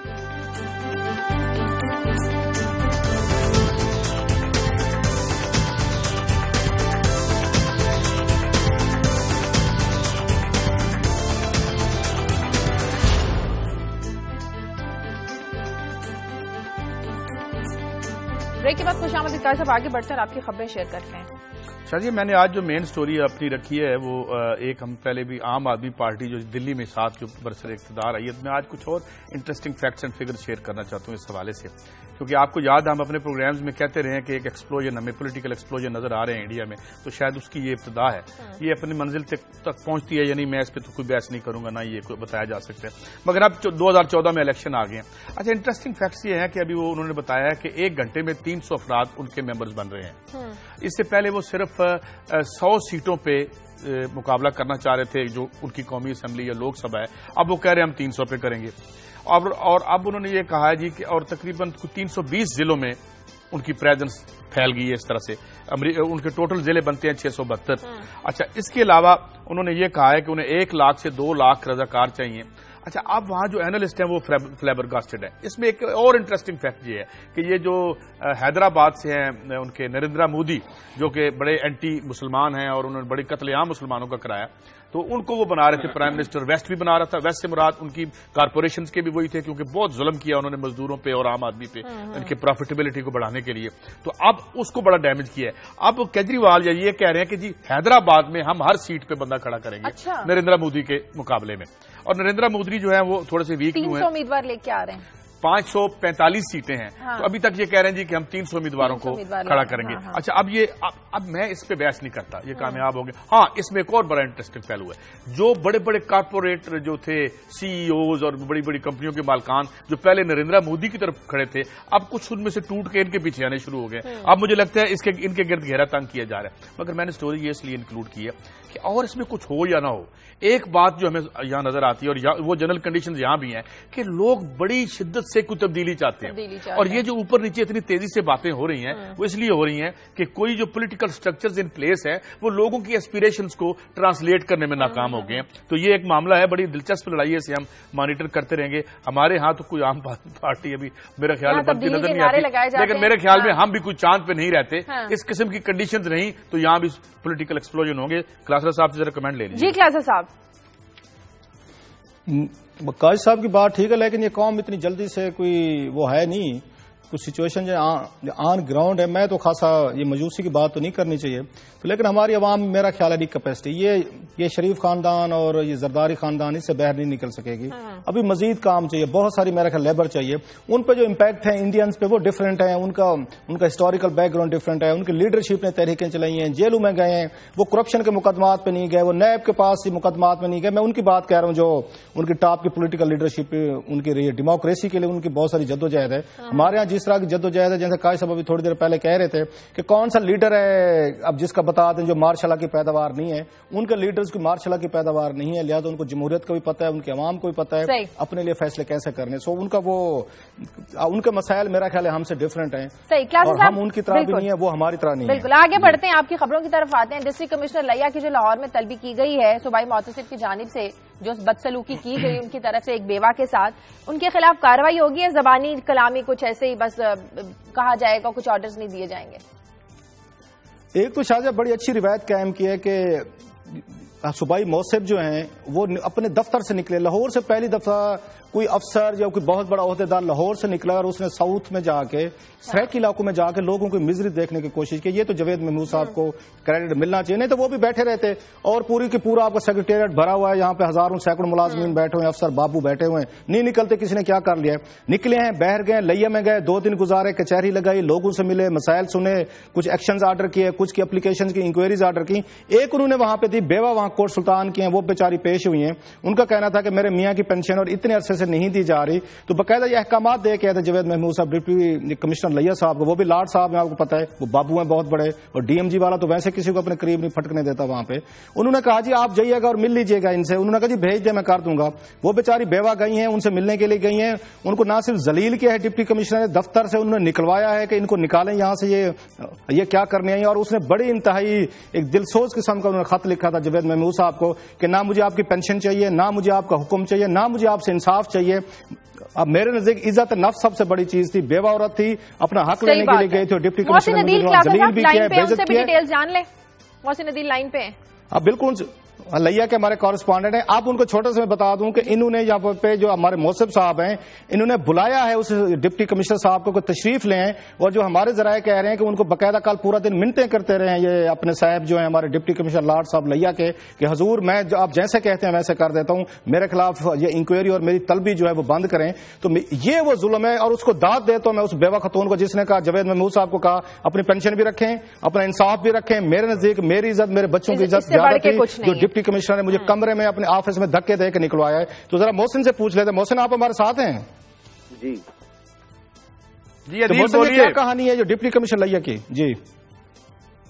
بریک کے بعد خوش آمدید. صاحب آگے بڑھتے ہیں اور آپ کی خبریں شیئر کرتے ہیں. شاہ جی میں نے آج جو مین سٹوری اپنی رکھی ہے وہ ایک ہم پہلے بھی عام آدمی پارٹی جو دلی میں ساتھ جو برسر اقتدار آئی ہے, میں آج کچھ اور interesting facts and figure share کرنا چاہتا ہوں اس حوالے سے, کیونکہ آپ کو یاد ہے ہم اپنے پروگرامز میں کہتے رہے ہیں کہ ایک ایکسپلوژن ہمیں پولیٹیکل ایکسپلوژن نظر آ رہے ہیں انڈیا میں, تو شاید اس کی یہ ابتدا ہے, یہ اپنی منزل تک پہنچتی ہے, یعنی میں اس پہ تو کوئی بحث نہیں کروں گا, نہ یہ بتایا جا سکتا ہے. مگر اب 2014 میں الیکشن آ گئے ہیں. اچھا انٹرسٹنگ فیکٹس یہ ہیں کہ ابھی وہ انہوں نے بتایا ہے کہ 1 گھنٹے میں 300 افراد ان کے ممبرز بن رہے ہیں. اس سے پہلے وہ صرف 100 सीटों पे मुकाबला करना चाह रहे थे, जो उनकी कौमी असम्बली या लोक सभा है। अब वो कह रहे हैं हम 300 पे करेंगे। और अब उन्होंने ये कहा है जी कि और तकरीबन 320 जिलों में उनकी प्रेजेंस फैल गई है इस तरह से। उनके टोटल जिले बनते हैं 672। अच्छा, इसके अलावा उन्होंने ये कहा है कि उन्हें 1 लाख से 2 लाख रजाकार चाहिए। अच्छा, अब वहां जो एनालिस्ट हैं वो फ्लैबरगास्टेड है। इसमें एक और इंटरेस्टिंग फैक्ट ये है कि ये जो हैदराबाद से हैं उनके नरेंद्र मोदी, जो कि बड़े एंटी मुसलमान हैं और उन्होंने बड़ी कत्लेआम मुसलमानों का कराया, तो उनको वो बना रहे थे प्राइम मिनिस्टर। वेस्ट भी बना रहा था। वेस्ट से मुराद उनकी कारपोरेशंस के भी वही थे, क्योंकि बहुत जुल्म किया उन्होंने मजदूरों पे और आम आदमी पे इनके प्रॉफिटेबिलिटी को बढ़ाने के लिए। तो अब उसको बड़ा डैमेज किया है। अब केजरीवाल ये कह रहे हैं कि जी हैदराबाद में हम हर सीट पे बंदा खड़ा करेंगे। अच्छा। नरेंद्र मोदी के मुकाबले में। और नरेंद्र मोदी जो है वो थोड़े से वीक हुए हैं। 300 उम्मीदवार लेके आ रहे हैं। 545 सीटें हैं। हाँ। तो अभी तक ये कह रहे हैं जी कि हम 300 उम्मीदवारों को खड़ा करेंगे। हाँ। अच्छा, अब मैं इस पे बहस नहीं करता, ये कामयाब होंगे। हाँ, इसमें एक और बड़ा इंटरेस्टिंग पहलू है। जो बड़े बड़े कारपोरेट जो थे, सीईओज और बड़ी बड़ी कंपनियों के मालकान जो पहले नरेंद्र मोदी की तरफ खड़े थे, अब कुछ उनमें से टूट के इनके पीछे आने शुरू हो गए। अब मुझे लगता है इनके गिर्द घेरा तंग किया जा रहा है। मगर मैंने स्टोरी ये इसलिए इंक्लूड की है कि और इसमें कुछ हो या ना हो, एक बात जो हमें यहां नजर आती है, और वो जनरल कंडीशंस यहां भी हैं कि लोग बड़ी शिद्दत से कुछ तब्दीली चाहते हैं। और ये जो ऊपर नीचे इतनी तेजी से बातें हो रही हैं, वो इसलिए हो रही हैं कि कोई जो पॉलिटिकल स्ट्रक्चर्स इन प्लेस है वो लोगों की एस्पिरेशंस को ट्रांसलेट करने में नाकाम हो गए हैं। तो ये एक मामला है, बड़ी दिलचस्प लड़ाई है, इसे हम मॉनिटर करते रहेंगे। हमारे यहाँ तो कोई आम पार्टी अभी मेरे ख्याल में बनती नजर नहीं आती, लेकिन मेरे ख्याल में हम भी कोई चांद पे नहीं रहते। इस किस्म की कंडीशंस रही तो यहाँ भी पॉलिटिकल एक्सप्लोजन होंगे। क्लासर साहब से जरा कमेंट ले लीजिए। जी क्लासर साहब। काजी साहब की बात ठीक है, लेकिन ये कौम इतनी जल्दी से कोई वो है नहीं, कुछ सिचुएशन जो ऑन ग्राउंड है। मैं तो खासा ये मजूसी की बात तो नहीं करनी चाहिए, तो लेकिन हमारी आवाम मेरा ख्याल है कैपेसिटी, ये शरीफ खानदान और ये जरदारी खानदान इससे बाहर नहीं निकल सकेगी। अभी मजीद काम चाहिए, बहुत सारी मेरा ख्याल लेबर चाहिए। उन पे जो इम्पैक्ट है इंडियंस पे वो डिफरेंट है, उनका हिस्टोरिकल बैकग्राउंड डिफरेंट है, उनकी लीडरशिप ने तहरीकें चलाई हैं, जेलों में गए हैं, वो करप्शन के मुकदमात पे नहीं गए, वो नैब के पास मुकदमात में नहीं गए। मैं उनकी बात कह रहा हूं जो उनकी टॉप की पोलिटिकल लीडरशिप उनकी रही है। डेमोक्रेसी के लिए उनकी बहुत सारी जद्दोजहद है। हमारे यहाँ जिस तरह की जद्दोजहद है, जैसे काजी साहब अभी थोड़ी देर पहले कह रहे थे कि कौन सा लीडर है अब जिसका बता दें जो मार्शल की पैदावार नहीं है, उनके लीडर्स की मार्शल की पैदावार नहीं है, लिहाजा उनको जमहूरियत का भी पता है, उनके अवाम को भी पता है अपने लिए फैसले कैसे करने। सो उनके मसाइल मेरा ख्याल है हमसे डिफरेंट हैं। और हम उनकी तरह भी नहीं है, वो हमारी तरह नहीं है। बिल्कुल। आगे बढ़ते हैं, आपकी खबरों की तरफ आते हैं। डिस्ट्रिक्ट कमिश्नर लिया की जो लाहौर में तलबी की गई है सूबाई मुअत्तसिफ की जानिब से, जो बदसलूकी की गई उनकी तरफ से एक बेवा के साथ, उनके खिलाफ कार्रवाई होगी या जबानी कलामी कुछ ऐसे ही बस कहा जाएगा, कुछ ऑर्डर्स नहीं दिए जाएंगे? एक तो शाहजहां बड़ी अच्छी रिवायत कायम की है कि सूबाई मौसिफ जो हैं वो अपने दफ्तर से निकले। लाहौर से पहली दफा कोई अफसर या कोई बहुत बड़ा ओहदेदार लाहौर से निकला और उसने साउथ में जाके सैक इलाकों में जाके लोगों की मिजरी देखने की कोशिश की। ये तो जावेद महमूद साहब को क्रेडिट मिलना चाहिए, नहीं तो वो भी बैठे रहते। और पूरी की पूरा आपका सेक्रेटेरिएट भरा हुआ है, यहाँ पे हजारों सैकड़ों मुलाजमीन बैठे हुए हैं, अफसर बाबू बैठे हुए हैं, नहीं निकलते। किसी ने क्या कर लिया है, निकले हैं, बहर गए, लिया में गए, 2 दिन गुजारे, कचहरी लगाई, लोगों से मिले, मसाइल सुने, कुछ एक्शंस ऑर्डर किए, कुछ की एप्लीकेशन की इंक्वायरीज ऑर्डर की। एक उन्होंने वहां पे दी, बेवा वहां कोर्ट सुल्तान की हैं, वो बेचारी पेश हुई हैं। उनका कहना था कि मेरे मियां की पेंशन और इतने अरसे से नहीं दी जा रही, तो बाकायदा ये अहकामात दे के आए थे जावेद महमूद साहब, डिप्टी कमिश्नर लिया साहब को। वो भी लाड साहब में आपको पता है, वो बाबू हैं बहुत बड़े, और डीएमजी वाला तो वैसे किसी को अपने करीब नहीं फटकने देता वहां पे। उन्होंने कहा जी आप जाइएगा और मिल लीजिएगा इनसे। उन्होंने कहा जी भेज दे, मैं कर दूंगा। वो बेचारी बेवा गई हैं, उनसे मिलने के लिए गई हैं। उनको ना सिर्फ जलील किया है डिप्टी कमिश्नर ने, दफ्तर से उन्होंने निकलवाया है कि इनको निकालें यहां से, ये क्या करने आई। और उसने बड़ी इंतहाई एक दिलसोज किस्म का उन्होंने खत लिखा था जावेद महमूद साहब को कि ना मुझे आपकी पेंशन चाहिए, ना मुझे आपका हुक्म चाहिए, ना मुझे आपसे इंसाफ चाहिए। अब मेरे नजदीक इज्जत नफ्स सबसे बड़ी चीज थी। बेवा औरत थी, अपना हक लेने के लिए गई थी, डिप्टी कमिश्नर ने जलील भी किया, बेइज्जत किया। डिटेल्स जान ले, मोहसिन अदील लाइन पे। अब बिल्कुल लिया के हमारे कॉरेस्पॉन्डेंट हैं। आप उनको छोटे से मैं बता दूं कि इन्होंने यहाँ पे जो हमारे मौसिफ साहब हैं, इन्होंने बुलाया है उस डिप्टी कमिश्नर साहब को तशरीफ लें। और जो हमारे जराए कह रहे हैं कि उनको बकायदा कल पूरा दिन मिन्नतें करते रहे हैं ये अपने साहब जो है हमारे डिप्टी कमिश्नर लाड साहब लिया के कि हजूर मैं आप जैसे कहते हैं वैसे कर देता हूं, मेरे खिलाफ ये इंक्वायरी और मेरी तलबी जो है वो बंद करें। तो ये वो जुल्म है और उसको दाद देता हूं मैं उस बेवा खतून को जिसने कहा, जावेद महमूद साहब को कहा अपनी पेंशन भी रखें, अपना इंसाफ भी रखें। मेरे नजदीक मेरी इज्जत, मेरे बच्चों की इज्जत ज्यादा थी। जो डिप्टी कमिश्नर ने मुझे कमरे में अपने ऑफिस में धक्के दे के निकलवाया है। तो जरा मोहसिन से पूछ लेते। मोहसिन आप हमारे साथ हैं? जी जी, तो मोहसिन क्या कहानी है जो डिप्टी कमिश्नर लिया की? जी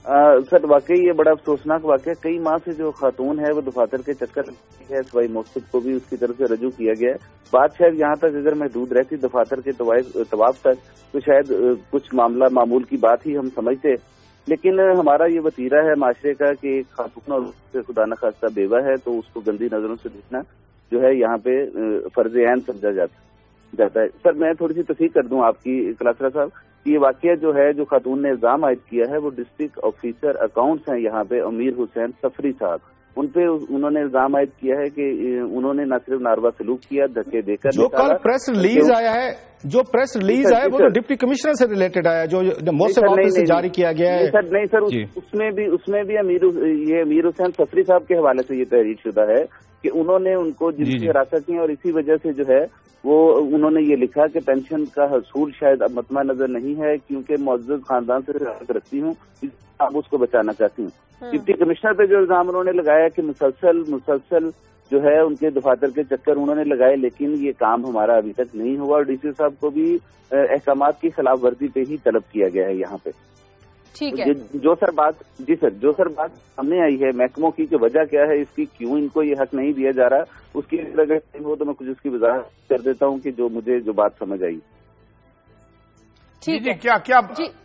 سر واقعی یہ بڑا افسوسناک واقعہ، کئی ماہ سے جو خاتون ہے وہ دفاتر کے چکر ہے، سوائی موصف کو بھی اس کی طرف سے رجوع کیا گیا ہے۔ بات شاید یہاں تک اگر محدود رہتی دفاتر کے طواف تک تو شاید کچھ معاملہ معمول کی بات ہی ہم سمجھتے، لیکن ہمارا یہ وتیرہ ہے معاشرے کا کہ ایک خاتون اور خدا نخواستہ بیوہ ہے تو اس کو گندی نظروں سے دیکھنا جو ہے یہاں پہ فرض عین سمجھا جاتا ہے۔ سر میں تھوڑی سی تصحیح کر دوں آپ کی کلاسرا صاحب، یہ واقعہ جو ہے جو خاتون نے الزام عائد کیا ہے وہ ڈسٹرکٹ آفیسر اکاؤنٹس ہیں یہاں پہ امیر حسین سفری صاحب، ان پہ انہوں نے الزام عائد کیا ہے کہ انہوں نے نہ صرف ناروا سلوک کیا، دھکے دے کر جو کل پریس ریلیز آیا ہے وہ تو ڈپٹی کمشنر سے ریلیٹڈ آیا جو موصف آفس سے جاری کیا گیا ہے۔ نہیں سر اس میں بھی امیر حسین سفری صاحب کے حوالے سے یہ تحریر شدہ ہے کہ انہوں نے ان کو جنسی حراست کی اور اسی وجہ سے جو ہے وہ انہوں نے یہ لکھا کہ پینشن کا حصول شاید اب مطمع نظر نہیں ہے کیونکہ معزز خاندان سے تعلق رکھتی ہوں، اب اس کو بچانا چاہتی ہوں۔ ڈپٹی کمشنر پہ جو الزام انہوں نے لگایا کہ مسلسل جو ہے ان کے دفاتر کے چکر انہوں نے لگائے، لیکن یہ کام ہمارا ابھی تک نہیں ہوا اور ڈی سی صاحب کو بھی احکامات کی خلاف ورزی پہ ہی طلب کیا گیا ہے یہاں پہ۔ ٹھیک ہے، جو سر بات سامنے آئی ہے محکموں کی کہ وجہ کیا ہے اس کی، کیوں ان کو یہ حق نہیں دیا جا رہا، اس کی اگر ٹائم ہو تو میں کچھ اس کی وضاحت کر دیتا ہوں کہ جو مجھے جو بات سمجھ آئی۔ ٹھیک ہے، کیا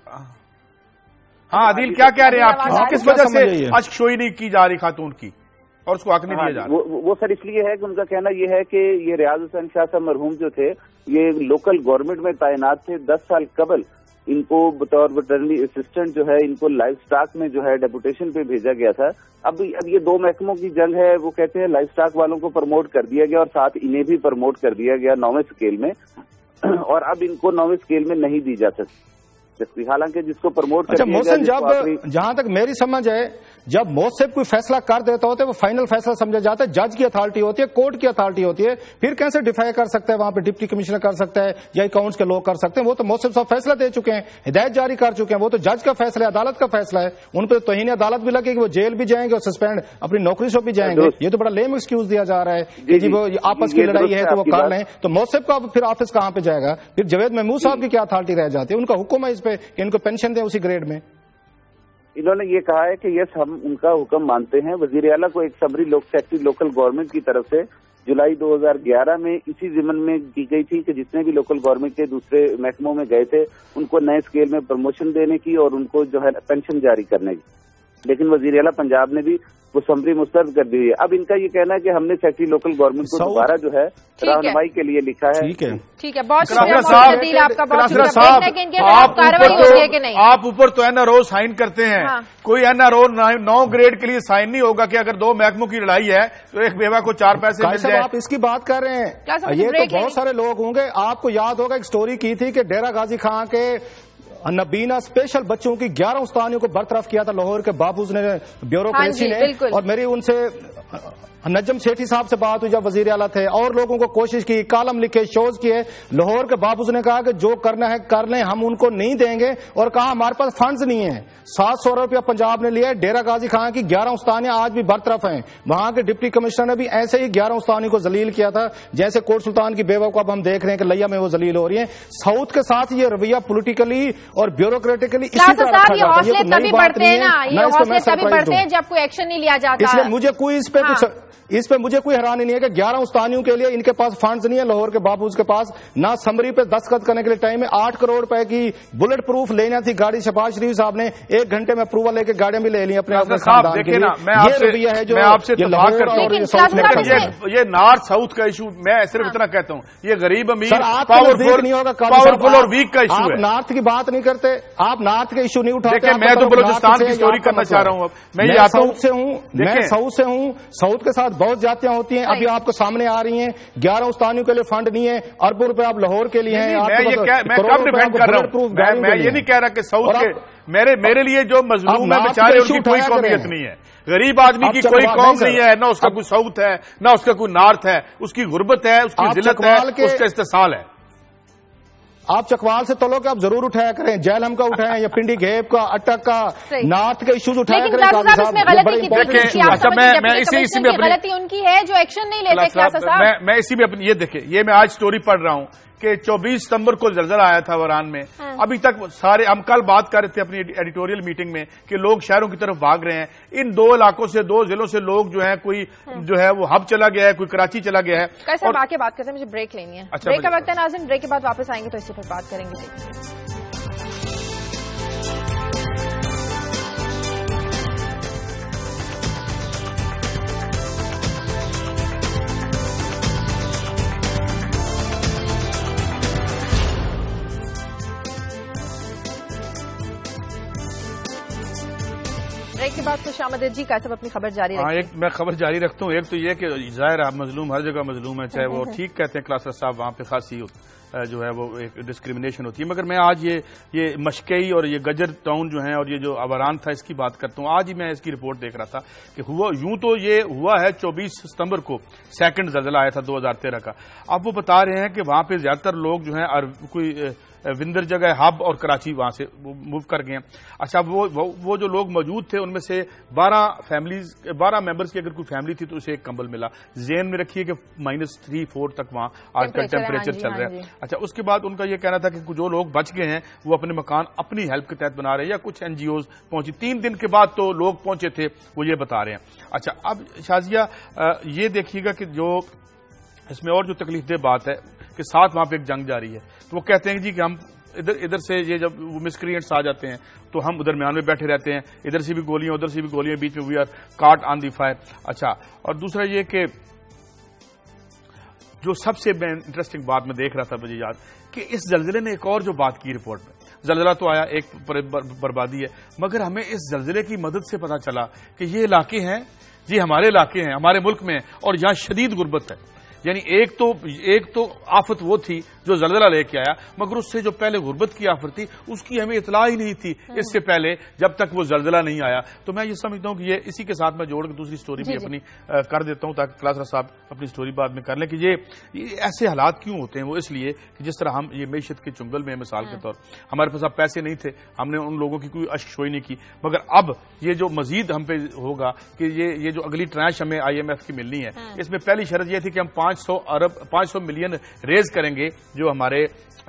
ہاں عادل کیا کہہ رہے ہیں آپ، کس وجہ سے اشک شوئی نہیں کی جا رہی خاتون کی اور اس کو حق نہیں دیا جا رہا؟ وہ سر اس لیے ہے کہ ان کا کہنا یہ ہے کہ یہ ریاض حسین شاہ صاحب مرحوم جو تھے یہ لوکل گورنمنٹ میں تعینات تھے، 10 سال قبل ان کو بطور ویٹرنری اسسٹنٹ جو ہے ان کو لائف سٹاک میں جو ہے ڈیپوٹیشن پہ بھیجا گیا تھا۔ اب یہ دو محکموں کی جنگ ہے، وہ کہتے ہیں لائف سٹاک والوں کو پروموٹ کر دیا گیا اور ساتھ انہیں بھی پروموٹ کر دیا گیا 9ویں اسکیل میں، اور اب ان کو 9ویں اسکیل میں نہیں دی جا سکتی، حالانکہ جس کو پروموٹ اچھا محسن، جہاں تک میری سمجھ ہے جب موصف کوئی فیصلہ کر دیتا ہوتا ہے وہ فائنل فیصلہ سمجھا جاتا ہے، جج کی اتھارٹی ہوتی ہے، کورٹ کی اتھارٹی ہوتی ہے، پھر کیسے ڈیفائی کر سکتا ہے وہاں پہ ڈپٹی کمشنر کر سکتا ہے یا اکاؤنٹس کے لوگ کر سکتے ہیں؟ وہ تو موصف صاحب فیصلہ دے چکے ہیں، ہدایت جاری کر چکے ہیں، وہ تو جج کا فیصلہ ہے، عدالت کا فیصلہ ہے، ان پہ توہین عدالت بھی لگے گی، وہ جیل بھی جائیں گے اور سسپینڈ اپنی نوکری سے بھی جائیں گے۔ یہ تو بڑا لیم ایکسکیوز دیا جا رہا ہے کہ جی وہ آپس کی لڑائی ہے تو وہ کر لیں، تو موصف کا پھر آفس کہاں پہ جائے گا؟ پھر جاوید محمود صاحب کی کیا اتھارٹی رہ جاتی ہے؟ ان کا حکم ہے اس پہ کہ ان کو پینشن دیں اسی گریڈ میں۔ انہوں نے یہ کہا ہے کہ یس ہم ان کا حکم مانتے ہیں۔ وزیر اعلیٰ کو ایک سمری سیکٹری لوکل گورنمنٹ کی طرف سے جولائی 2011 میں اسی ضمن میں کی گئی تھی کہ جتنے بھی لوکل گورنمنٹ کے دوسرے محکموں میں گئے تھے ان کو نئے اسکیل میں پروموشن دینے کی اور ان کو جو ہے پینشن جاری کرنے کی، لیکن وزیر اعلیٰ پنجاب نے بھی وہ سمری مسترد کر دی ہے۔ اب ان کا یہ کہنا ہے کہ ہم نے سیکٹری لوکل گورنمنٹ کو دوبارہ جو ہے رہنمائی کے لیے لکھا ہے۔ ٹھیک ہے، بہت شکریہ آپ کا، بہت شکریہ۔ آپ اوپر تو این آر او سائن کرتے ہیں، کوئی این آر او 9 گریڈ کے لیے سائن نہیں ہوگا کہ اگر 2 محکموں کی لڑائی ہے تو ایک بیوہ کو 4 پیسے مل جائے۔ آپ اس کی بات کر رہے ہیں، یہ تو بہت سارے لوگ ہوں گے، آپ کو یاد ہوگا ایک سٹوری کی تھی کہ ڈیرہ غازی خان کے نبینا اسپیشل بچوں کی 11 استانیوں کو برطرف کیا تھا لاہور کے بابوز نے، بیوروکریسی نے، اور میری ان سے نجم سیٹھی صاحب سے بات ہوئی جب وزیر اعلیٰ تھے، اور لوگوں کو کوشش کی، کالم لکھے، شوز کیے، لاہور کے بابوز نے کہا کہ جو کرنا ہے کر لیں، ہم ان کو نہیں دیں گے، اور کہا ہمارے پاس فنڈز نہیں ہیں۔ 700 روپیہ پنجاب نے لیا، ڈیرہ غازی خان کی 11 استانیاں آج بھی برطرف ہیں۔ وہاں کے ڈپٹی کمشنر نے بھی ایسے ہی 11 استانی کو ذلیل کیا تھا، جیسے کوٹ سلطان کی بیوہ کو اب ہم دیکھ رہے ہیں کہ لیا میں وہ ذلیل ہو رہی ہیں۔ ساؤتھ کے ساتھ یہ رویہ پولیٹیکلی اور بیوروکریٹکلی اسی طرح رکھا جاتا ہے، یہ کوئی نئی بات نہیں ہے، نہ اس پہ میں سرپرائز ہوں۔ جب کوئی ایکشن نہیں لیا جاتا، اس لیے مجھے کوئی حیرانی نہیں ہے کہ 11 استانیوں کے لیے ان کے پاس فنڈز نہیں ہے، لاہور کے بابوز کے پاس نہ سمری پہ دستخط کرنے کے لیے ٹائم ہے۔ 8 کروڑ روپے کی بلٹ پروف لینا تھی گاڑی، شہباز شریف صاحب نے 1 گھنٹے میں اپروول لے کے گاڑیاں بھی لے لی اپنے خاندان کے لیے۔ یہ رویہ ہے جو یہ نارتھ ساؤتھ کا ایشو، میں صرف اتنا کہتا ہوں یہ غریب امیر پاورفل اور ویک کا ایشو ہے۔ آپ نارتھ کی بات نہیں کرتے، آپ نارتھ کے ایشو نہیں اٹھاتے۔ میں تو بلوچستان کی اسٹوری کرنا چاہ رہا ہوں، اب میں ساؤتھ سے ہوں، میں ساؤتھ سے ہوں، ساؤتھ کے ساتھ بہت جاتیاں ہوتی ہیں، ابھی آپ کو سامنے آ رہی ہیں۔ 11 استانیوں کے لیے فنڈ نہیں ہے، اربوں روپے آپ لاہور کے لیے ہیں۔ میں کب ڈیفینڈ کر رہا ہوں، میں یہ نہیں کہہ رہا کہ ساؤتھ کے میرے لیے جو مظلوم ہے بیچارے ان کی کوئی قومیت نہیں ہے، غریب آدمی کی کوئی قوم نہیں ہے، نہ اس کا کوئی ساؤتھ ہے نہ اس کا کوئی نارتھ ہے، اس کی غربت ہے، اس کی ذلت ہے، اس کا استحصال ہے۔ آپ چکوال سے تولو کہ آپ ضرور اٹھایا کریں، جیلم کا اٹھائیں یا پنڈی گھیب کا، اٹک کا، نارتھ کے ایشوز اٹھایا کریں۔ غلطی ان کی ہے جو ایکشن نہیں لیتے۔ میں اسی میں یہ دیکھیں، یہ میں آج سٹوری پڑھ رہا ہوں کہ 24 ستمبر کو زلزلہ آیا تھا ایران میں. ابھی تک سارے ہم کل بات کر رہے تھے اپنی ایڈیٹوریل میٹنگ میں کہ لوگ شہروں کی طرف بھاگ رہے ہیں. ان 2 علاقوں سے 2 ضلعوں سے لوگ جو ہے کوئی جو ہے وہ ہب چلا گیا ہے, کوئی کراچی چلا گیا ہے. اور آگے بات کرتے ہیں, مجھے بریک لینی ہے. بریک کا وقت ہے ناظرین, بریک کے بعد واپس آئیں گے تو اس سے پھر بات کریں گے. بریک کے بعد خوش آمدید جی, کیسے اپنی خبر جاری رکھیں؟ ایک میں خبر جاری رکھتا ہوں. ایک تو یہ کہ ظاہر ہے مظلوم ہر جگہ مظلوم ہے, چاہے وہ ٹھیک کہتے ہیں کلاسر صاحب وہاں پہ خاصی جو ہے وہ ایک ڈسکریمنیشن ہوتی ہے, مگر میں آج یہ مشکئی اور یہ گجر ٹاؤن جو ہیں اور یہ جو اوران تھا اس کی بات کرتا ہوں. آج ہی میں اس کی رپورٹ دیکھ رہا تھا کہ یوں تو یہ ہوا ہے 24 ستمبر کو سیکنڈ زلزلہ آیا تھا 2013 کا. اب وہ بتا رہے ہیں کہ وہاں پہ زیادہ تر لوگ جو ہیں کوئی وندر جگہ ہب اور کراچی وہاں سے موو کر گئے ہیں. اچھا وہ جو لوگ موجود تھے ان میں سے 12 ممبرز کی اگر کوئی فیملی تھی تو اسے ایک کمبل ملا. ذہن میں رکھیے کہ -3-4 تک وہاں آج کل ٹیمپریچر چل رہا ہے. اچھا اس کے بعد ان کا یہ کہنا تھا کہ جو لوگ بچ گئے ہیں وہ اپنے مکان اپنی ہیلپ کے تحت بنا رہے ہیں, یا کچھ NGOs پہنچی. 3 دن کے بعد تو لوگ پہنچے تھے, وہ یہ بتا رہے ہیں. اچھا اب شازیہ یہ دیکھیے گا کہ جو اس میں اور جو تکلیف دہ بات ہے کہ ساتھ وہاں پہ ایک جنگ جاری ہے. تو وہ کہتے ہیں جی کہ ہم ادھر سے یہ جب وہ مسکرینٹس آ جاتے ہیں تو ہم درمیان میں بیٹھے رہتے ہیں, ادھر سے بھی گولیاں ادھر سے بھی گولیاں, بیچ میں we are caught on the fire. اچھا اور دوسرا یہ کہ جو سب سے میں انٹرسٹنگ بات میں دیکھ رہا تھا مجھے یاد کہ اس زلزلے نے ایک اور جو بات کی رپورٹ میں, زلزلہ تو آیا ایک بربادی ہے, مگر ہمیں اس زلزلے کی مدد سے پتا چلا کہ یہ علاقے ہیں جی ہمارے علاقے ہیں, ہمارے ملک میں, اور یہاں شدید غربت ہے. یعنی ایک تو آفت وہ تھی جو زلزلہ لے کے آیا, مگر اس سے جو پہلے غربت کی آفت تھی اس کی ہمیں اطلاع ہی نہیں تھی اس سے پہلے جب تک وہ زلزلہ نہیں آیا. تو میں یہ سمجھتا ہوں کہ یہ اسی کے ساتھ میں جوڑ کے دوسری سٹوری بھی اپنی کر دیتا ہوں تاکہ کلاسرا صاحب اپنی سٹوری بعد میں کر لیں کہ یہ ایسے حالات کیوں ہوتے ہیں. وہ اس لیے کہ جس طرح ہم یہ معیشت کے چنگل میں مثال کے طور ہمارے پاس اب پیسے نہیں تھے, ہم نے ان لوگوں کی کوئی اشک شوئی نہیں کی, مگر اب یہ جو مزید ہم پہ ہوگا کہ یہ جو اگلی ٹرانش ہمیں IMF کی ملنی ہے, اس میں پہلی شرط یہ تھی کہ ہم 500 ملین ریز کریں گے جو ہمارے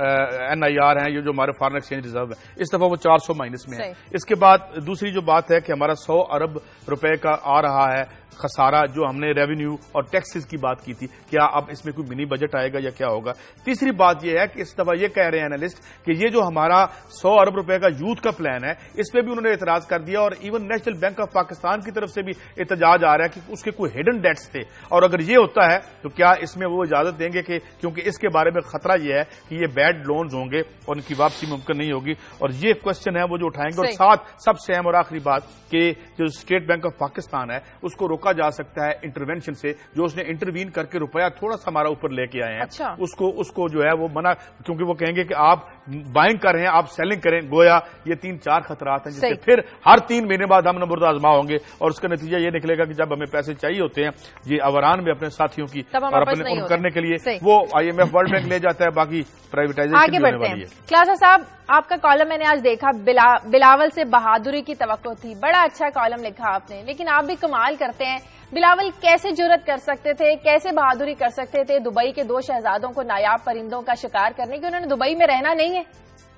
NIR ہیں, یہ جو ہمارے فارن ایکسچینج ریزرو ہے. اس دفعہ وہ 400 مائنس میں ہے. اس کے بعد دوسری جو بات ہے کہ ہمارا 100 ارب روپے کا آ رہا ہے خسارہ, جو ہم نے ریونیو اور ٹیکسز کی بات کی تھی, کیا اب اس میں کوئی منی بجٹ آئے گا یا کیا ہوگا. تیسری بات یہ ہے کہ اس دفعہ یہ کہہ رہے ہیں اینالسٹ کہ یہ جو ہمارا 100 ارب روپے کا یوتھ کا پلان ہے اس پہ بھی انہوں نے اعتراض کر دیا, اور even national bank of Pakistan کی طرف سے بھی احتجاج آ رہا ہے کہ اس کے کوئی ہڈن ڈیٹس تھے, اور اگر یہ ہوتا ہے تو کیا اس میں وہ اجازت دیں گے کہ کیونکہ اس کے بارے میں خطرہ یہ ہے کہ یہ بیڈ لونز ہوں گے اور ان کی واپسی ممکن نہیں ہوگی. اور یہ کوشچن ہے وہ جو اٹھائیں گے. اور ساتھ سب سے اہم اور آخری بات کہ جو اسٹیٹ بینک آف پاکستان ہے اس کو روکا جا سکتا ہے انٹروینشن سے, جو اس نے انٹروین کر کے روپیہ تھوڑا سا ہمارا اوپر لے کے آئے ہیں. اچھا. اس کو جو ہے وہ منع, کیونکہ وہ کہیں گے کہ آپ بائنگ کر رہے ہیں آپ سیلنگ کریں, گویا یہ 3-4 خطرات ہیں جس سے پھر ہر 3 مہینے بعد ہم نمبر آزما ہوں گے, اور اس کا نتیجہ یہ نکلے گا کہ جب ہمیں پیسے چاہیے ہوتے ہیں یہ اوران میں اپنے ساتھیوں کی اور اپنے کرنے کے لیے وہ IMF ورلڈ بینک لے جاتا ہے, باقی پرائیویٹائزیشن ہونے والی ہے. کلاسا صاحب آپ کا کالم میں نے آج دیکھا, بلاول سے بہادری کی توقع تھی, بڑا اچھا کالم لکھا آپ نے, لیکن آپ بھی کمال کرتے ہیں. بلاول کیسے جرت کر سکتے تھے, کیسے بہادری کر سکتے تھے دبئی کے 2 شہزادوں کو نایاب پرندوں کا شکار کرنے کی, انہوں نے دبئی میں رہنا نہیں ہے.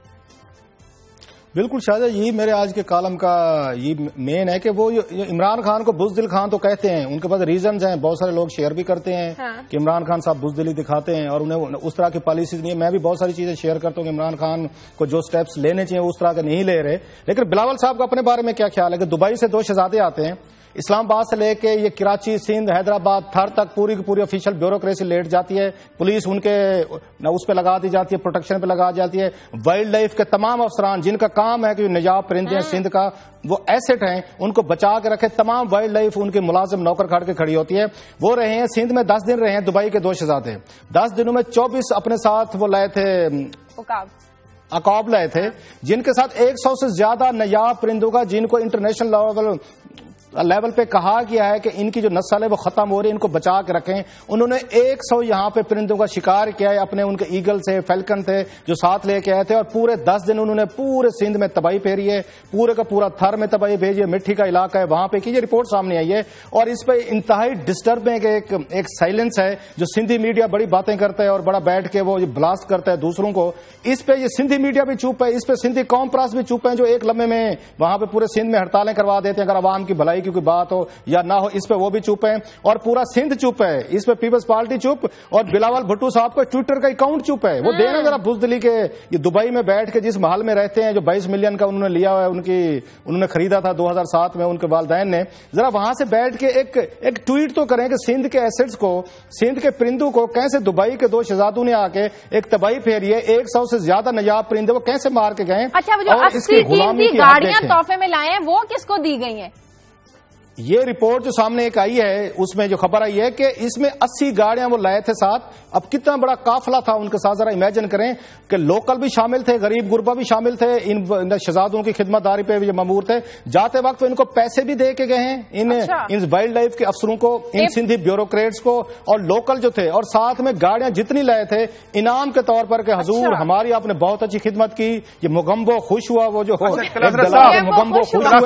بالکل شاہجہ, یہی میرے آج کے کالم کا یہ مین ہے کہ وہ عمران خان کو بزدل خان تو کہتے ہیں, ان کے پاس ریزنز ہیں, بہت سارے لوگ شیئر بھی کرتے ہیں کہ عمران خان صاحب بزدلی دکھاتے ہیں اور انہیں اس طرح کی پالیسیز نہیں ہے. میں بھی بہت ساری چیزیں شیئر کرتا ہوں کہ عمران خان کو جو سٹیپس لینے چاہیے اس طرح کے نہیں لے رہے. لیکن بلاول صاحب کا اپنے بارے میں کیا خیال ہے کہ دبئی سے 2 شہزادے آتے ہیں, اسلام آباد سے لے کے یہ کراچی, سندھ, حیدرآباد, تھر تک پوری کی پوری آفیشیل بیوروکریسی لیٹ جاتی ہے, پولیس ان کے اس پہ لگا دی جاتی ہے, پروٹیکشن پہ لگا جاتی ہے. وائلڈ لائف کے تمام افسران جن کا کام ہے کہ نجات پرندے ہیں سندھ کا, وہ ایسٹ ہیں, ان کو بچا کے رکھے. تمام وائلڈ لائف ان کے ملازم نوکر کھڑ کے کھڑی ہوتی ہے. وہ رہے ہیں سندھ میں 10 دن رہے ہیں دبئی کے 2 شہزادے. 10 دنوں میں 24 اپنے ساتھ وہ لائے تھے عقاب لائے تھے, جن کے ساتھ 100 سے زیادہ نایاب پرندوں کا, جن کو انٹرنیشنل لیول لیول پہ کہا گیا ہے کہ ان کی جو نسل ہے وہ ختم ہو رہی ہے، ان کو بچا کے رکھیں. انہوں نے 100 یہاں پہ پرندوں کا شکار کیا ہے، اپنے ان کے ایگل سے فیلکن تھے جو ساتھ لے کے آئے تھے، اور پورے 10 دن انہوں نے پورے سندھ میں تباہی پھیری ہے، پورے کا پورا تھر میں تباہی بھیجی ہے، مٹی کا علاقہ ہے وہاں پہ کی یہ رپورٹ سامنے آئی ہے. اور اس پہ انتہائی ڈسٹربنگ ایک سائلنس ہے جو سندھی میڈیا بڑی باتیں کرتا ہے اور بڑا بیٹھ کے وہ بلاسٹ کرتا ہے دوسروں کو. اس پہ یہ سندھی میڈیا بھی چپ ہے، اس پہ سندھی قوم پرست بھی چپ ہیں جو ایک لمحے میں وہاں پہ پورے سندھ میں ہڑتالیں کروا دیتے ہیں اگر عوام کی بھلائی کی کوئی بات ہو یا نہ ہو. اس پہ وہ بھی چپ ہیں اور پورا سندھ چپ ہے. اس پہ پیپلز پارٹی چپ اور بلاول بھٹو صاحب کا ٹویٹر کا اکاؤنٹ چپ ہے. وہ دینا ذرا بزدلی کے یہ دبئی میں بیٹھ کے جس محل میں رہتے ہیں جو 22 ملین کا انہوں نے لیا ہوا ہے، انہوں نے خریدا تھا 2007 میں ان کے والدین نے، ذرا وہاں سے بیٹھ کے ایک ٹویٹ تو کریں کہ سندھ کے ایسٹس کو، سندھ کے پرندوں کو کیسے دبئی کے 2 شہزادوں نے آ کے ایک تباہی پھیری ہے، 100 سے زیادہ نایاب پرندے وہ کیسے مار کے گئے. اچھا، وہ جو 80 قیمتی گاڑیاں تحفے میں لائے ہیں وہ کس کو دی گئی ہیں؟ یہ رپورٹ جو سامنے ایک آئی ہے اس میں جو خبر آئی ہے کہ اس میں 80 گاڑیاں وہ لائے تھے ساتھ. اب کتنا بڑا قافلہ تھا ان کے ساتھ، ذرا امیجن کریں کہ لوکل بھی شامل تھے، غریب غربا بھی شامل تھے، ان شہزادوں کی خدمت داری پہ بھی مامور تھے. جاتے وقت ان کو پیسے بھی دے کے گئے ہیں ان وائلڈ لائف کے افسروں کو، ان سندھی بیوروکریٹس کو اور لوکل جو تھے، اور ساتھ میں گاڑیاں جتنی لائے تھے انعام کے طور پر کہ حضور ہماری آپ نے بہت اچھی خدمت کی. یہ مگمبو خوش ہوا، وہ جو مگمبو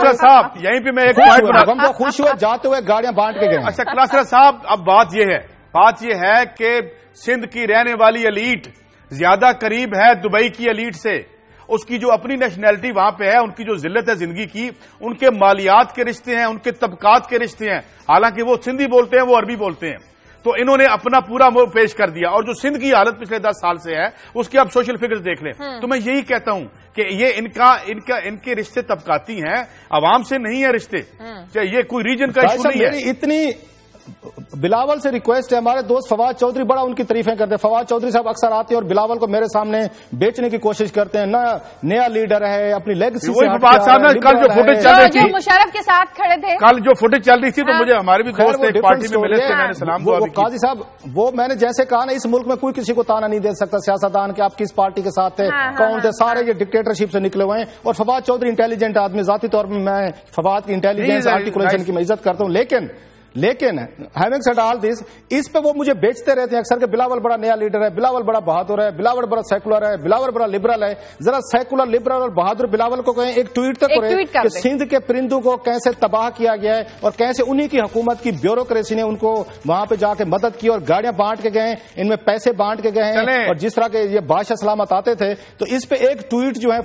خوش ہوا جاتے ہوئے گاڑیاں بانٹ کے گئے. اچھا کلاسرا صاحب، اب بات یہ ہے کہ سندھ کی رہنے والی ایلیٹ زیادہ قریب ہے دبئی کی ایلیٹ سے. اس کی جو اپنی نیشنلٹی وہاں پہ ہے، ان کی جو ذلت ہے زندگی کی، ان کے مالیات کے رشتے ہیں، ان کے طبقات کے رشتے ہیں. حالانکہ وہ سندھی بولتے ہیں، وہ عربی بولتے ہیں. تو انہوں نے اپنا پورا وہ پیش کر دیا. اور جو سندھ کی حالت پچھلے 10 سال سے ہے اس کے اب سوشل فگرز دیکھ لیں. تو میں یہی کہتا ہوں کہ یہ ان کے رشتے طبقاتی ہیں، عوام سے نہیں ہے رشتے. یہ کوئی ریجن کا ایشو نہیں ہے. اتنی بلاول سے ریکویسٹ ہے، ہمارے دوست فواد چودھری بڑا ان کی تعریفیں کرتے ہیں. فواد چودھری صاحب اکثر آتے ہیں اور بلاول کو میرے سامنے بیچنے کی کوشش کرتے ہیں. نیا لیڈر ہے، اپنی لیگسی سے کل جو فوٹیج چل رہی تھی، مشرف کے ساتھ کھڑے تھے، کل جو فوٹیج چل رہی تھی، تو مجھے ہمارے بھی دوست ایک پارٹی میں ملے تھے، میں نے سلام دعا بھی کی. قاضی صاحب، وہ میں نے جیسے کہا نا، اس ملک میں کوئی کسی کو تانا نہیں دے سکتا سیاستدان کہ آپ کس پارٹی کے ساتھ تھے، کون تھے. سارے یہ ڈکٹیٹرشپ سے نکلے ہوئے ہیں. اور فواد چودھری انٹیلیجنٹ آدمی، ذاتی طور پر میں فواد کی انٹیلیجنس آرٹیکولیشن کی میں عزت کرتا ہوں. لیکن ہیونگ سیڈ آل دس، اس پہ وہ مجھے بیچتے رہتے ہیں اکثر کہ بلاول بڑا نیا لیڈر ہے، بلاول بڑا بہادر ہے، بلاول بڑا سیکولر ہے، بلاول بڑا لبرل ہے. ذرا سیکولر، لبرل اور بہادر بلاول کو کہیں ایک ٹویٹ تک کریں کہ سندھ کے پرندوں کو کیسے تباہ کیا گیا ہے اور کیسے انہی کی حکومت کی بیوروکریسی نے ان کو وہاں پہ جا کے مدد کی اور گاڑیاں بانٹ کے گئے ہیں، ان میں پیسے بانٹ کے گئے ہیں. اور جس طرح کے یہ بادشاہ سلامت آتے تھے، تو اس پہ ایک ٹویٹ جو ہے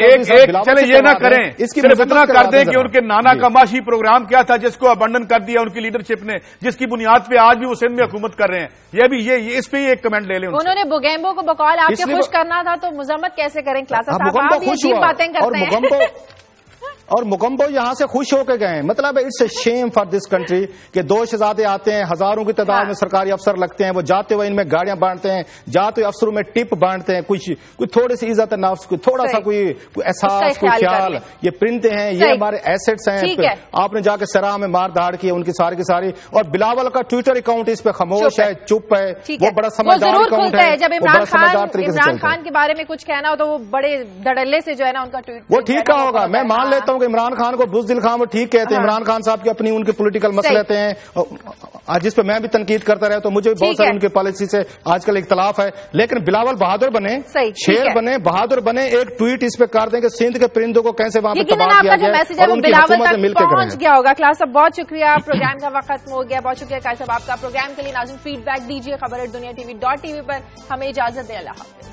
یہ نہ کریں، اس کی اتنا کر دیں کہ ان کے نانا کا معاشی پروگرام کیا تھا جس کو ابنڈن کر دیا ان کی لیڈرشپ نے، جس کی بنیاد پہ آج بھی وہ سندھ میں حکومت کر رہے ہیں. یہ اس پہ ہی ایک کمنٹ لے لیں. انہوں نے بوگیمبو کو بقول آپ کے خوش کرنا تھا تو مذمت کیسے کریں کلاسا صاحب؟ آپ یہ عجیب باتیں کرتے ہیں. اور مگمبو یہاں سے خوش ہو کے گئے. مطلب it's a shame for this country کہ 2 شہزادے آتے ہیں، ہزاروں کی تعداد میں سرکاری افسر لگتے ہیں، وہ جاتے ہوئے ان میں گاڑیاں بانٹتے ہیں، جاتے ہوئے افسروں میں ٹپ بانٹتے ہیں. کوئی تھوڑی سی عزت نفس، کوئی تھوڑا سا کوئی احساس، کوئی خیال. یہ پرندے ہیں، یہ ہمارے ایسٹس ہیں. آپ نے جا کے سراہ میں مار دھاڑ کی ان کی ساری کی ساری. اور بلاول کا ٹویٹر اکاؤنٹ اس پہ خاموش ہے، چپ ہے. وہ بڑا سمجھدار اکاؤنٹ ہے. جب عمران خان کے بارے میں کچھ کہنا ہو تو وہ بڑے دڑلے سے جو ہے نا ان کا ٹویٹ وہ ٹھیک کہا ہوگا. میں مان لیتا ہوں کہ عمران خان کو بزدل خان وہ ٹھیک کہتے ہیں. عمران خان صاحب کی اپنی ان کے پولیٹیکل مسئلے ہیں جس پہ میں بھی تنقید کرتا رہتا ہوں. مجھے بہت سارے ان کی پالیسی سے آج کل اختلاف ہے. لیکن بلاول بہادر بنے، شیر بنے، بہادر بنے. ایک ٹویٹ اس پہ کر دیں کہ سندھ کے پرندوں کو کیسے وہاں پہ تباہ کیا گیا اور ان کی حکومت سے مل کے پہنچ گیا ہوگا. کلاس صاحب بہت شکریہ، پروگرام کا وقت ختم ہو گیا. بہت شکریہ قائد صاحب آپ کا. پروگرام کے لیے ناظرین فیڈ بیک دیجیے خبر دنیا TV.tv پر. ہمیں اجازت دیں. اللہ حافظ.